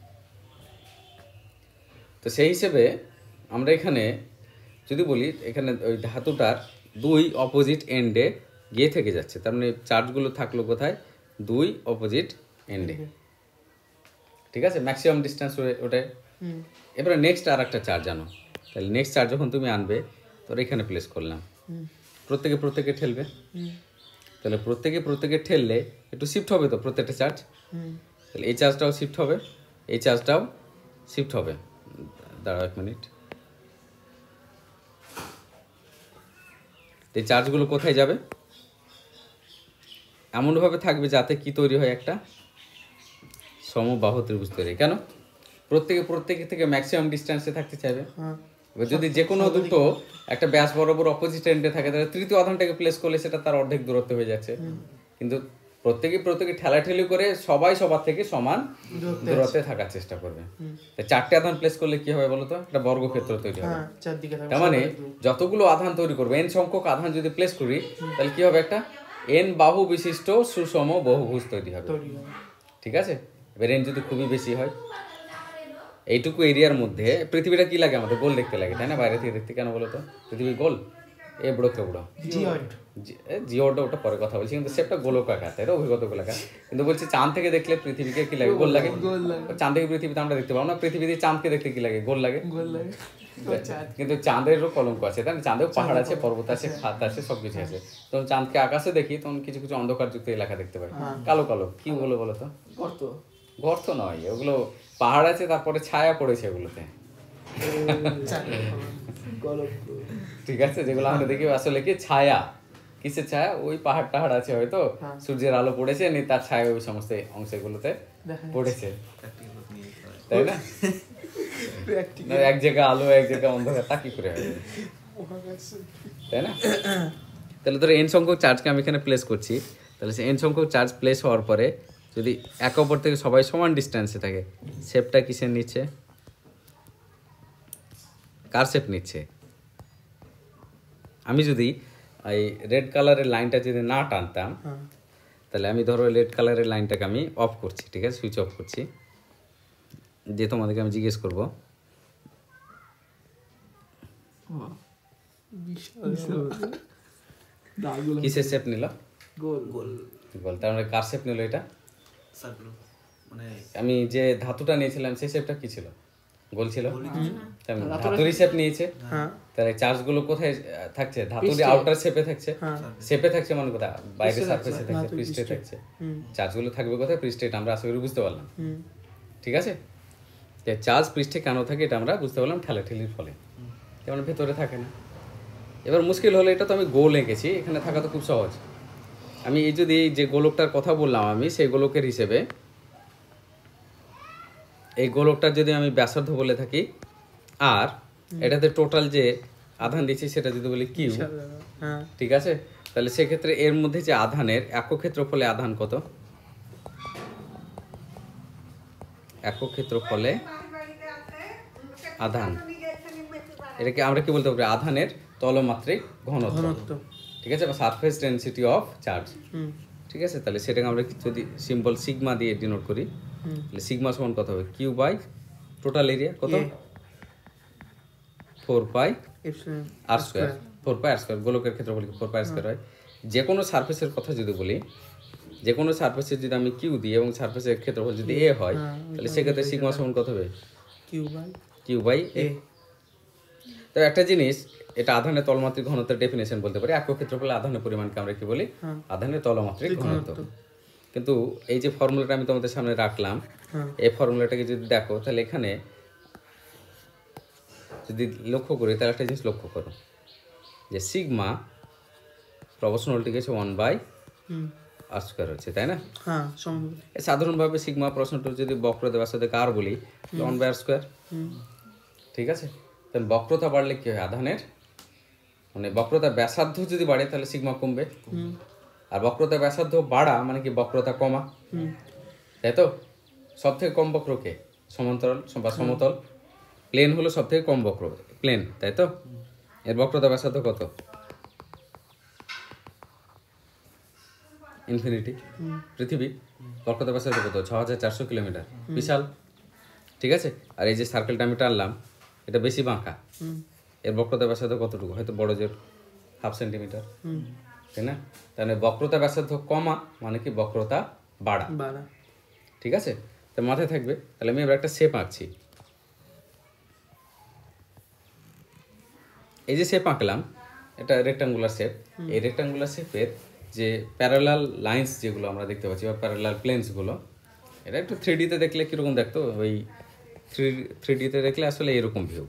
তো সেই হিসেবে আমরা এখানে যদি বলি, এখানে ওই ধাতুটার দুই অপোজিট এন্ডে গিয়ে থেকে যাচ্ছে, তার মানে চার্জগুলো থাকলো কোথায়? দুই অপোজিট এন্ডে, ঠিক আছে? ম্যাক্সিমাম ডিস্টেন্স ওটাই। এবারে নেক্সট আর একটা চার্জ আনো, তাহলে নেক্সট চার্জ যখন তুমি আনবে তোর এখানে প্লেস করলাম, প্রত্যেকে প্রত্যেকে ঠেলবে, তাহলে প্রত্যেকে প্রত্যেকে ঠেললে একটু শিফট হবে তো প্রত্যেকটা চার্জ, তাহলে এই চার্জটাও শিফট হবে, এই চার্জটাও শিফট হবে। দাঁড়াও এক মিনিট, এই চার্জগুলো কোথায় যাবে? এমনভাবে থাকবে যাতে কি তৈরি হয়? একটা সমবাহু ত্রিভুজ তৈরি। কেন? প্রত্যেকে প্রত্যেকে থেকে ম্যাক্সিমাম ডিস্টেন্সে থাকতে চাইবে। এবার যদি যে কোনো দুটো একটা ব্যাস বরাবর অপোজিট এন্ডে থাকে, তাহলে তৃতীয় আধানটাকে প্লেস করলে সেটা তার অর্ধেক দূরত্ব হয়ে যাচ্ছে, কিন্তু প্রত্যেকে প্রত্যেকে ঠেলাঠেলি করে সবাই সবার থেকে সমান দূরত্বে থাকার চেষ্টা করবে। চারটে আধান প্লেস করলে কি হবে বলতো? একটা বর্গক্ষেত্র তৈরি হবে। তার মানে যতগুলো আধান তৈরি করবে, এন সংখ্যক আধান যদি প্লেস করি, তাহলে কি হবে? একটা এন বাহু বিশিষ্ট সুষম বহুভুজ তৈরি হবে, ঠিক আছে? এবার এন যদি খুবই বেশি হয়, এইটুকু এরিয়ার মধ্যে পৃথিবীটা কি লাগে আমাদের? গোল দেখতে লাগে, তাই না? বাইরে থেকে দেখতে কেন বলো তো? পৃথিবী গোল, এ বড় কে বড় জিওটা, ওটা পরে কথা বলছি, কিন্তু সেটা গোলকাকার, তাই না? অভিগত গোলাকার। কিন্তু বলছি চাঁদ থেকে দেখলে পৃথিবীকে কি লাগে? গোল লাগে। চাঁদ থেকে পৃথিবীতে আমরা দেখতে পাবো না, পৃথিবীতে চাঁদকে দেখতে কি লাগে? গোল লাগে। কিন্তু চাঁদেরও কলঙ্ক আছে, তাই না? চাঁদেও পাহাড় আছে, পর্বত আছে, খাত আছে, সবকিছু আছে। তখন চাঁদকে আকাশে দেখি, তখন কিছু কিছু অন্ধকারযুক্ত এলাকা দেখতে পাই, কালো কালো। কি বলো বলো তো? গর্ত। গর্ত নয়, ওগুলো পাহাড় আছে, তারপরে ছায়া পড়েছে ওগুলোতে, ঠিক আছে? যেগুলো আমরা দেখি আসলে কি ছায়া, কিসের ছায়া? ওই পাহাড় টাহাড় আছে, হয়তো সূর্যের আলো পড়েছে, নি তার ছায়া ওই সমস্ত অংশগুলোতে পড়েছে, তাই না? এক জায়গা আলো, এক জায়গা অন্ধকার, তা কি করে হবে, তাই না? তাহলে ধরো এন সংখ্যক চার্জকে আমি এখানে প্লেস করছি, তাহলে সে এন সংখ্যক চার্জ প্লেস হওয়ার পরে যদি এক অপর থেকে সবাই সমান ডিস্টেন্সে থাকে, শেপটা কিসের নিচ্ছে? কার শেপ নিচ্ছে? আমি যদি এই রেড কালারের লাইনটা যদি না টানতাম, তাহলে আমি ধরো রেড কালারের লাইনটাকে আমি অফ করছি, ঠিক আছে? সুইচ অফ করছি, যে তোমাদেরকে আমি জিজ্ঞেস করবো কিসের শেপ নিল? গোল গোল গোল। তার মানে কার শেপ নিল এটা? মানে আমি যে ধাতুটা নিয়েছিলাম সেই শেপটা কি ছিল? গোল ছিল। ধাতুরই শেপ নিয়েছে, তাহলে চার্জগুলো কোথায় থাকছে? ধাতুরই আউটার শেপে থাকছে, শেপে থাকছে মানে কোথায়? বাইরে সারফেসে থাকছে, পৃষ্ঠে থাকছে। চার্জগুলো থাকবে কোথায়? পৃষ্ঠে। এটা আমরা আশা করি বুঝতে পারলাম, ঠিক আছে? চার্জ পৃষ্ঠে কেন থাকে এটা আমরা বুঝতে পারলাম ঠেলাঠেলির ফলে, যেমন ভেতরে থাকে না। এবার মুশকিল হলো, এটা তো আমি গোল এঁকেছি, এখানে থাকা তো খুব সহজ, আমি এই যদি যে গোলকটার কথা বললাম আমি সেই গোলকের হিসেবে এই গোলকটার যদি আমি ব্যাসার্ধ বলে থাকি আর এটাতে টোটাল যে আধান দিচ্ছি সেটা যদি বলি কিউ, হ্যাঁ ঠিক আছে, তাহলে সেক্ষেত্রে এর মধ্যে যে আধানের একক ক্ষেত্রফলে আধান কত, একক ক্ষেত্রফলে আধান, এটাকে আমরা কি বলতে পারি আধানের তলমাত্রিক ঘনত্ব, ঘনত্ব ঠিক আছে, বা surface density of charge, hmm ঠিক আছে। তাহলে সেটাকে আমরা যদি সিম্বল সিগমা দিয়ে ডিনোট করি হুম তাহলে সিগমা সমান কত হবে কিউ বাই টোটাল এরিয়া কত A। Four pi epsilon R square, four pi R square, গোলকের ক্ষেত্রফল ফোর পাই আর স্কোয়ার হয়। যে কোনো সারফেসের কথা যদি বলি, যে কোনো সারফেসের যদি আমি কিউ দিই এবং সারফেসের ক্ষেত্রফল যদি এ হয় তাহলে সেক্ষেত্রে সিগমা সমান কত হবে Q by Q by A. A. তো একটা জিনিস, এটা আধানের তলমাত্রিক ঘনত্বের ডেফিনেশন বলতে পারি, একক ক্ষেত্রফলে আধানের পরিমাণকে আমরা কি বলি আধানের তলমাত্রিক ঘনত্ব। কিন্তু এই যে ফর্মুলাটা আমি তোমাদের সামনে রাখলাম, এই ফর্মুলাটাকে যদি দেখো তাহলে এখানে যদি লক্ষ্য করি তাহলে একটা জিনিস লক্ষ্য করো যে সিগমা প্রপোর্শনালটি গেছে ওয়ান বাই আর স্কোয়ার হচ্ছে, তাই না? হ্যাঁ সমানুপাতিক। এই সাধারণভাবে সিগমা প্রশ্নটা যদি বক্রতা ব্যাসার্ধ কার বলি ওয়ান বাই আর স্কোয়ার, ঠিক আছে। তাহলে বক্রতা বাড়লে কি হয় আধানের, মানে বক্রতা ব্যাসার্ধ যদি বাড়ে তাহলে সিগমা কমবে, আর বক্রতা ব্যাসার্ধ বাড়া মানে কি বক্রতা কমা, তাই তো। সব থেকে কম বক্রকে সমান্তরাল বা সমতল, প্লেন হলো সব থেকে কম বক্র প্লেন, তাই তো। এর বক্রতা ব্যাসার্ধ কত ইনফিনিটি, পৃথিবী বক্রতা ব্যাসার্ধ কত ছ হাজার চারশো কিলোমিটার, বিশাল, ঠিক আছে। আর এই যে সার্কেলটা আমি টানলাম এটা বেশি বাঁকা, এর বক্রতা ব্যাসার্ধ কতটুকু, হয়তো বড় জোর হাফ সেন্টিমিটার, তাই না। তাহলে বক্রতা ব্যাসার্ধ কমা মানে কি বক্রতা বাড়া, বাড়া, ঠিক আছে। তো মাথায় থাকবে। তাহলে আমি এবার একটা শেপ আঁকছি, এই যে শেপ আঁকলাম এটা রেক্টাঙ্গুলার শেপ, এই রেক্টাঙ্গুলার শেপের যে প্যারালাল লাইন্স যেগুলো আমরা দেখতে পাচ্ছি বা প্যারালাল প্লেনসগুলো, এটা একটু থ্রি ডিতে দেখলে কীরকম দেখতো, ওই থ্রি থ্রি ডিতে দেখলে আসলে এরকম ভিউ,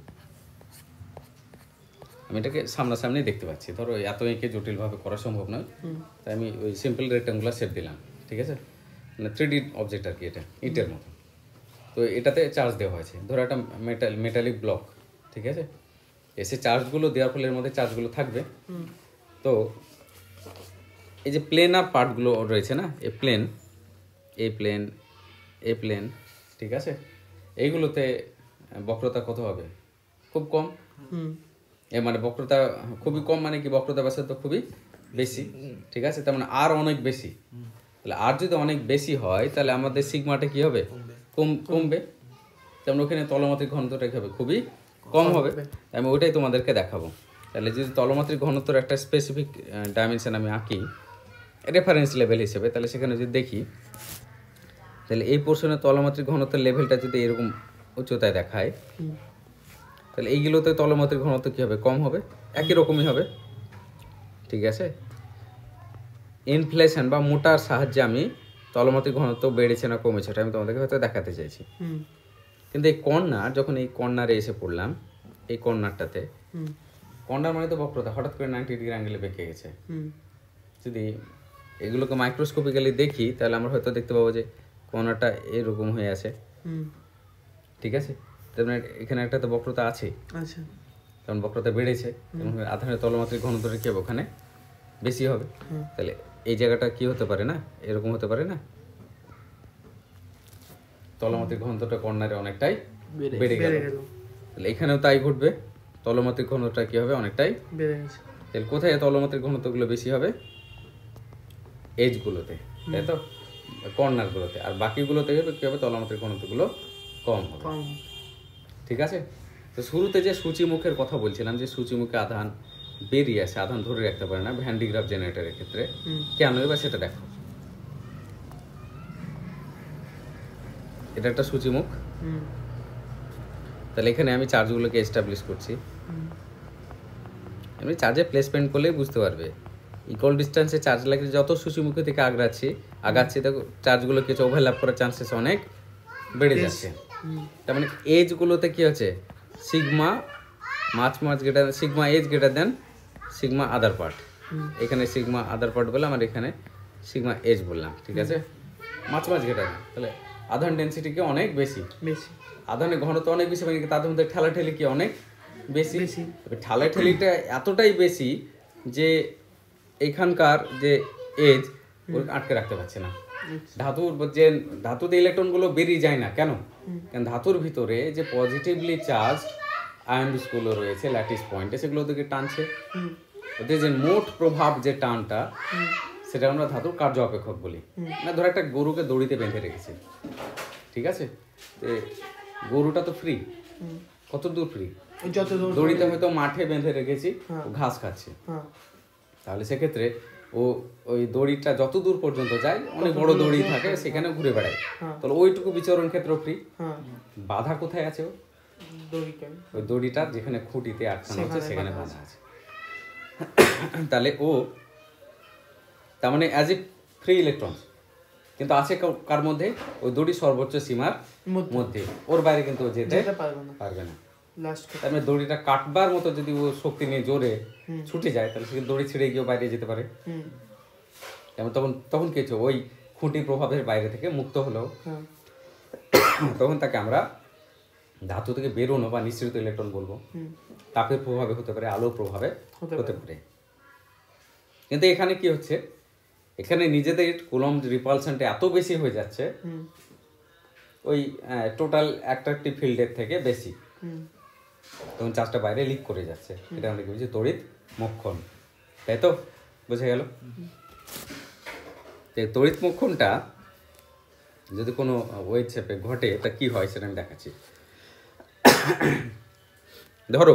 আমি এটাকে সামনাসামনি দেখতে পাচ্ছি। ধরো এত এঁকে জটিলভাবে করা সম্ভব নয়, তাই আমি ওই সিম্পল রেক্টাঙ্গুলার শেপ দিলাম, ঠিক আছে, মানে থ্রি ডি অবজেক্ট আর কি, এটা ইটের মতো। তো এটাতে চার্জ দেওয়া হয়েছে, ধরো একটা মেটাল মেটালিক ব্লক, ঠিক আছে, এসে চার্জগুলো দেওয়ার ফলে এর মধ্যে চার্জগুলো থাকবে। তো এই যে প্লেন আর পার্টগুলো রয়েছে না, এই প্লেন এই প্লেন এই প্লেন, ঠিক আছে, এইগুলোতে বক্রতা কত হবে, খুব কম, এ মানে বক্রতা খুবই কম মানে কি বক্রতা ব্যাসার্ধ খুবই বেশি, ঠিক আছে, তার মানে আর অনেক বেশি। তাহলে আর যদি অনেক বেশি হয় তাহলে আমাদের সিগমাটা কি হবে, কম কমবে, তেমন ওখানে তলমাত্রিক ঘনত্বটা কি হবে, খুবই কম হবে। আমি ওইটাই তোমাদেরকে দেখাবো। তাহলে যদি তলমাত্রিক ঘনত্বর একটা স্পেসিফিক ডাইমেনশন আমি আঁকি রেফারেন্স লেভেল হিসেবে, তাহলে সেখানে যদি দেখি তাহলে এই পোর্শনের তলমাত্রিক ঘনত্বের লেভেলটা যদি এরকম উচ্চতায় দেখায় তাহলে এইগুলোতে তলমাত্রিক ঘনত্ব কী হবে, কম হবে, একই রকমই হবে, ঠিক আছে। ইনফ্লেশন বা মোটার সাহায্যে আমি তলমাত্রিক ঘনত্ব বেড়েছে না কমেছে এটা আমি তোমাদেরকে হয়তো দেখাতে চাইছি। কিন্তু এই কর্নার, যখন এই কর্নারে এসে পড়লাম, এই কর্নারটাতে, কর্নার মানে তো বক্রতা হঠাৎ করে নাইনটি ডিগ্রি অ্যাঙ্গেলে বেঁকে গেছে। যদি এগুলোকে মাইক্রোস্কোপিক্যালি দেখি তাহলে আমরা হয়তো দেখতে পাবো যে কর্নারটা এরকম হয়ে আছে, ঠিক আছে, তার মানে এখানে একটা তো বক্রতা আছে, আচ্ছা, কারণ বক্রতা বেড়েছে এবং আধানের তলমাত্রিক ঘনত্বটা কি হবে ওখানে বেশি হবে। তাহলে এই জায়গাটা কি হতে পারে না, এরকম হতে পারে না, তলমাত্রিক ঘনত্বটা কর্নারে অনেকটাই বেড়ে গেল, তাহলে এখানেও তাই ঘটবে, তলমাত্রিক ঘনত্বটা কি হবে অনেকটাই বেড়ে গেছে। তাহলে কোথায় তলমাত্রিক ঘনত্বগুলো বেশি হবে, এজগুলোতে, তাই তো, কর্নারগুলোতে, আর বাকিগুলোতে কি হবে তলমাত্রিক ঘনত্বগুলো কম হবে, ঠিক আছে। তো শুরুতে যে সূচিমুখের কথা বলছিলাম যে সূচিমুখে আধান বেরিয়ে আসে, আধান ধরে রাখতে পারে না ভ্যান ডি গ্রাফ জেনারেটরের ক্ষেত্রে, কেন এবার সেটা দেখো। এটা একটা সূচিমুখ, তাহলে এখানে আমি চার্জগুলোকে এস্টাবলিশ করছি, এমনি চার্জে প্লেসমেন্ট করলেই বুঝতে পারবে, ইকুয়াল ডিস্টেন্সে চার্জ লাগলে যত সূচিমুখী থেকে আগাচ্ছি আগাচ্ছি দেখো চার্জগুলো কিছু ওভারল্যাপ করার চান্সেস অনেক বেড়ে যাচ্ছে। তার মানে এজগুলোতে কি হচ্ছে, sigma much much greater sigma edge greater than sigma other part, এখানে সিগমা আদার পার্ট বলে আমার এখানে সিগমা এইচ বললাম, ঠিক আছে, মাঝামাঝি ঘেটা তাহলে আধান ডেন্সিটি কি অনেক বেশি, বেশি আধানের ঘনত্ব অনেক বেশি, মানে কি তাদের মধ্যে ঠেলাঠেলি কি অনেক বেশি, বেশি। তবে ঠেলাঠেলিটা এতটাই বেশি যে এখানকার যে এজ ওর আটকে রাখতে পারছে না। ধাতুর যে ধাতুতে ইলেকট্রনগুলো বেরিয়ে যায় না কেন? কারণ ধাতুর ভিতরে যে পজিটিভলি চার্জ আয়নসগুলো রয়েছে ল্যাটিস পয়েন্টে, সেগুলো ওদেরকে টানছে। ওদের যে মোট প্রভাব যে টানটা, সেটা আমরা ধাতুর কার্য অপেক্ষক বলি। না ধর একটা গরুকে দড়িতে বেঁধে রেখেছি, ঠিক আছে, এ গরুটা তো ফ্রি, কত দূর ফ্রি? ওই যত দূর দড়িতে হয়তো মাঠে বেঁধে রেখেছি, হ্যাঁ। ও ঘাস খাচ্ছে, হ্যাঁ তাহলে সেক্ষেত্রে ও ওই দড়িটা যত দূর পর্যন্ত যায়, অনেক বড় দড়ি থাকে, সেখানে ঘুরে বেড়ায়, হ্যাঁ। তাহলে ওইটুকু বিচরণ ক্ষেত্র ফ্রি। হ্যাঁ বাধা কোথায় আছে? ও দড়িটাই ওই দড়িটার যেখানে খুঁটিতে আটকানো হচ্ছে সেখানে সেখানে বাধা বাধা আছে। তাহলে ও তার মানে অ্যাজ এ ফ্রি ইলেকট্রন, কিন্তু আছে কার- কার মধ্যে? ওই দড়ি সর্বোচ্চ সীমার মধ্যে। মধ্যে, ওর বাইরে কিন্তু ও যেতে যেতে পারবে না পারবে না। লাস্ট তার মানে দড়িটা কাটবার মতো যদি ও শক্তি নিয়ে জোরে ছুটে যায়, তাহলে সে দড়ি ছিঁড়ে গিয়ে বাইরে যেতে পারে। হুম যেমন তখন তখন কি হচ্ছে? ওই খুঁটি প্রভাবের বাইরে থেকে মুক্ত হলো, হ্যাঁ তখন তাকে আমরা ধাতু থেকে বেরোনো বা নিঃসৃত ইলেকট্রন বলবো। হুম তাপের প্রভাবে হতে পারে, আলোর প্রভাবে হতে হতে পারে। কিন্তু এখানে কি হচ্ছে? এখানে নিজেদের কুলম্ব রিপালশনটা এত বেশি হয়ে যাচ্ছে, হুম ওই টোটাল অ্যাট্রাকটিভ ফিল্ডের থেকে বেশি, হুম তখন চার্জটা বাইরে লিক করে যাচ্ছে। এটা আমরা কি বলছি? তড়িৎ মোক্ষণ, তাই তো? বোঝা গেল? এই তড়িৎ মোক্ষণটা যদি কোনো ওয়েভ শেপে ঘটে, তা কি হয় সেটা আমি দেখাচ্ছি। ধরো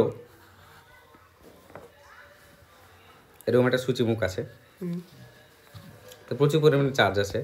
এরকম একটা সূচিমুখ আছে, হুম তো প্রচুর পরিমাণে চার্জ আছে,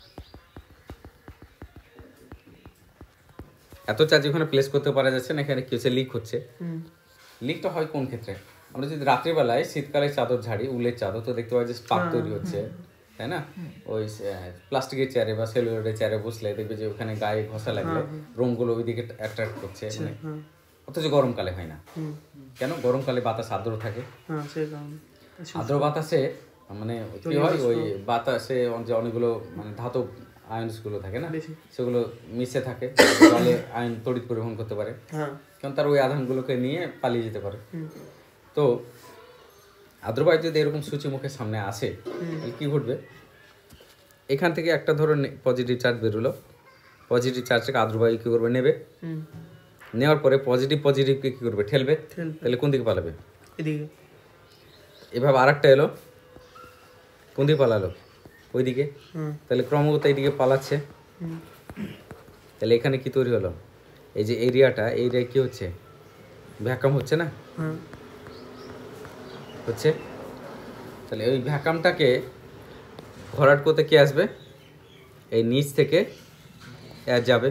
এত চার্জ ওখানে প্লেস করতে পারা যাচ্ছে না, এখানে কি হচ্ছে? লিক হচ্ছে। হুম লিকটা হয় কোন ক্ষেত্রে? আমরা যদি রাত্রিবেলায় শীতকালে চাদর ঝাড়ি, উলের চাদর, তো দেখতে পাই যে স্পার্ক তৈরি হচ্ছে, তাই না? ওই প্লাস্টিকের চেয়ারে বা সেলুলোরের চেয়ারে বসলে দেখবে যে ওখানে গায়ে ঘষা লাগলে রোমগুলো ওইদিকে অ্যাট্রাক্ট করছে, মানে হ্যাঁ অথচ গরমকালে হয় না। হুম কেন? গরমকালে বাতাস আর্দ্র থাকে, হ্যাঁ সেই কারণে আর্দ্র বাতাসে মানে কি হয়? ওই বাতাসে যে অনেকগুলো মানে ধাতব আয়নসগুলো থাকে না, বেশি। সেগুলো মিশে থাকে, জলে আয়ন তড়িৎ পরিবহন করতে পারে, হ্যাঁ কারণ তার ওই আধানগুলোকে নিয়ে পালিয়ে যেতে পারে। হুম তো আর্দ্রবায়ু যদি এরকম সূচিমুখের সামনে আসে, তাহলে কি ঘটবে? এখান থেকে একটা ধরো পজিটিভ চার্জ বেরোলো, পজিটিভ চার্জটাকে আর্দ্রবায়ু কী করবে? নেবে, হুম নেওয়ার পরে পজিটিভ পজিটিভকে কী করবে? ঠেলবে। ঠেলবে। তাহলে কোন দিকে পালাবে? এদিকে এভাবে আর একটা এলো, কোন দিকে পালালো? ওইদিকে। হুম তাহলে ক্রমাগত এইদিকে পালাচ্ছে, হুম তাহলে এখানে কি তৈরি হলো? এই যে এরিয়াটা, এই এরিয়ায় কী হচ্ছে? ভ্যাকাম হচ্ছে না? হ্যাঁ হচ্ছে। তাহলে ওই ভ্যাকামটাকে ভরাট করতে কে আসবে? এই নিচ থেকে এর যাবে,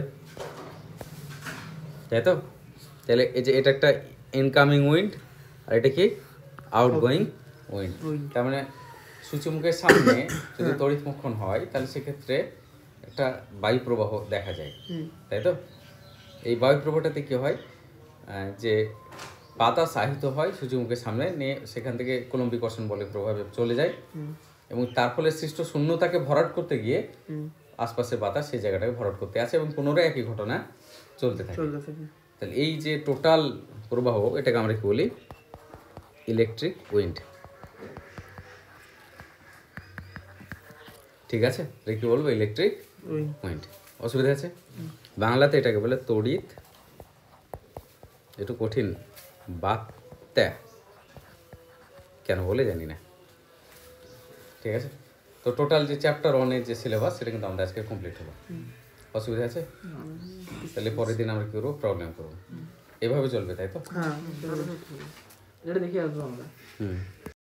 তাই তো? তাহলে এই যে এটা একটা ইনকামিং উইন্ড, আর এটা কি? Outgoing wind. তার মানে সূচিমুখের সামনে যদি তড়িৎ মোক্ষণ হয়, তাহলে সেক্ষেত্রে একটা বায়ু প্রবাহ দেখা যায়, হুম তাই তো? এই বায়ু প্রবাহটাতে কি হয়? আহ, যে বাতাস আহিত হয় সূর্যমুখের সামনে নিয়ে, সেখান থেকে কুলম্ব বিকর্ষণ বলের প্রভাবে চলে যায়, এবং তার ফলে সৃষ্ট শূন্যতাকে ভরাট করতে গিয়ে আশপাশের বাতাস সেই জায়গাটাকে ভরাট করতে আসে, এবং পুনরায় একই ঘটনা চলতে থাকে। চলতে থাকে। তাহলে এই যে টোটাল প্রবাহ, এটাকে আমরা কি বলি? ইলেকট্রিক উইন্ড, ঠিক আছে? এটা কি বলবো? Electric wind. উইন্ড। অসুবিধা আছে? বাংলাতে এটাকে বলে তড়িৎ, একটু কঠিন, বাত্যা কেন বলে জানি না, ঠিক আছে? তো টোটাল যে চ্যাপ্টার ওয়ানের যে সিলেবাস, সেটা কিন্তু আমরা আজকে কমপ্লিট হলো। অসুবিধা আছে? তাহলে পরের দিন আমরা কি করবো? প্রবলেম করবো। এভাবে চলবে, তাই তো? হ্যাঁ এটা দেখে আসবো আমরা। হুম।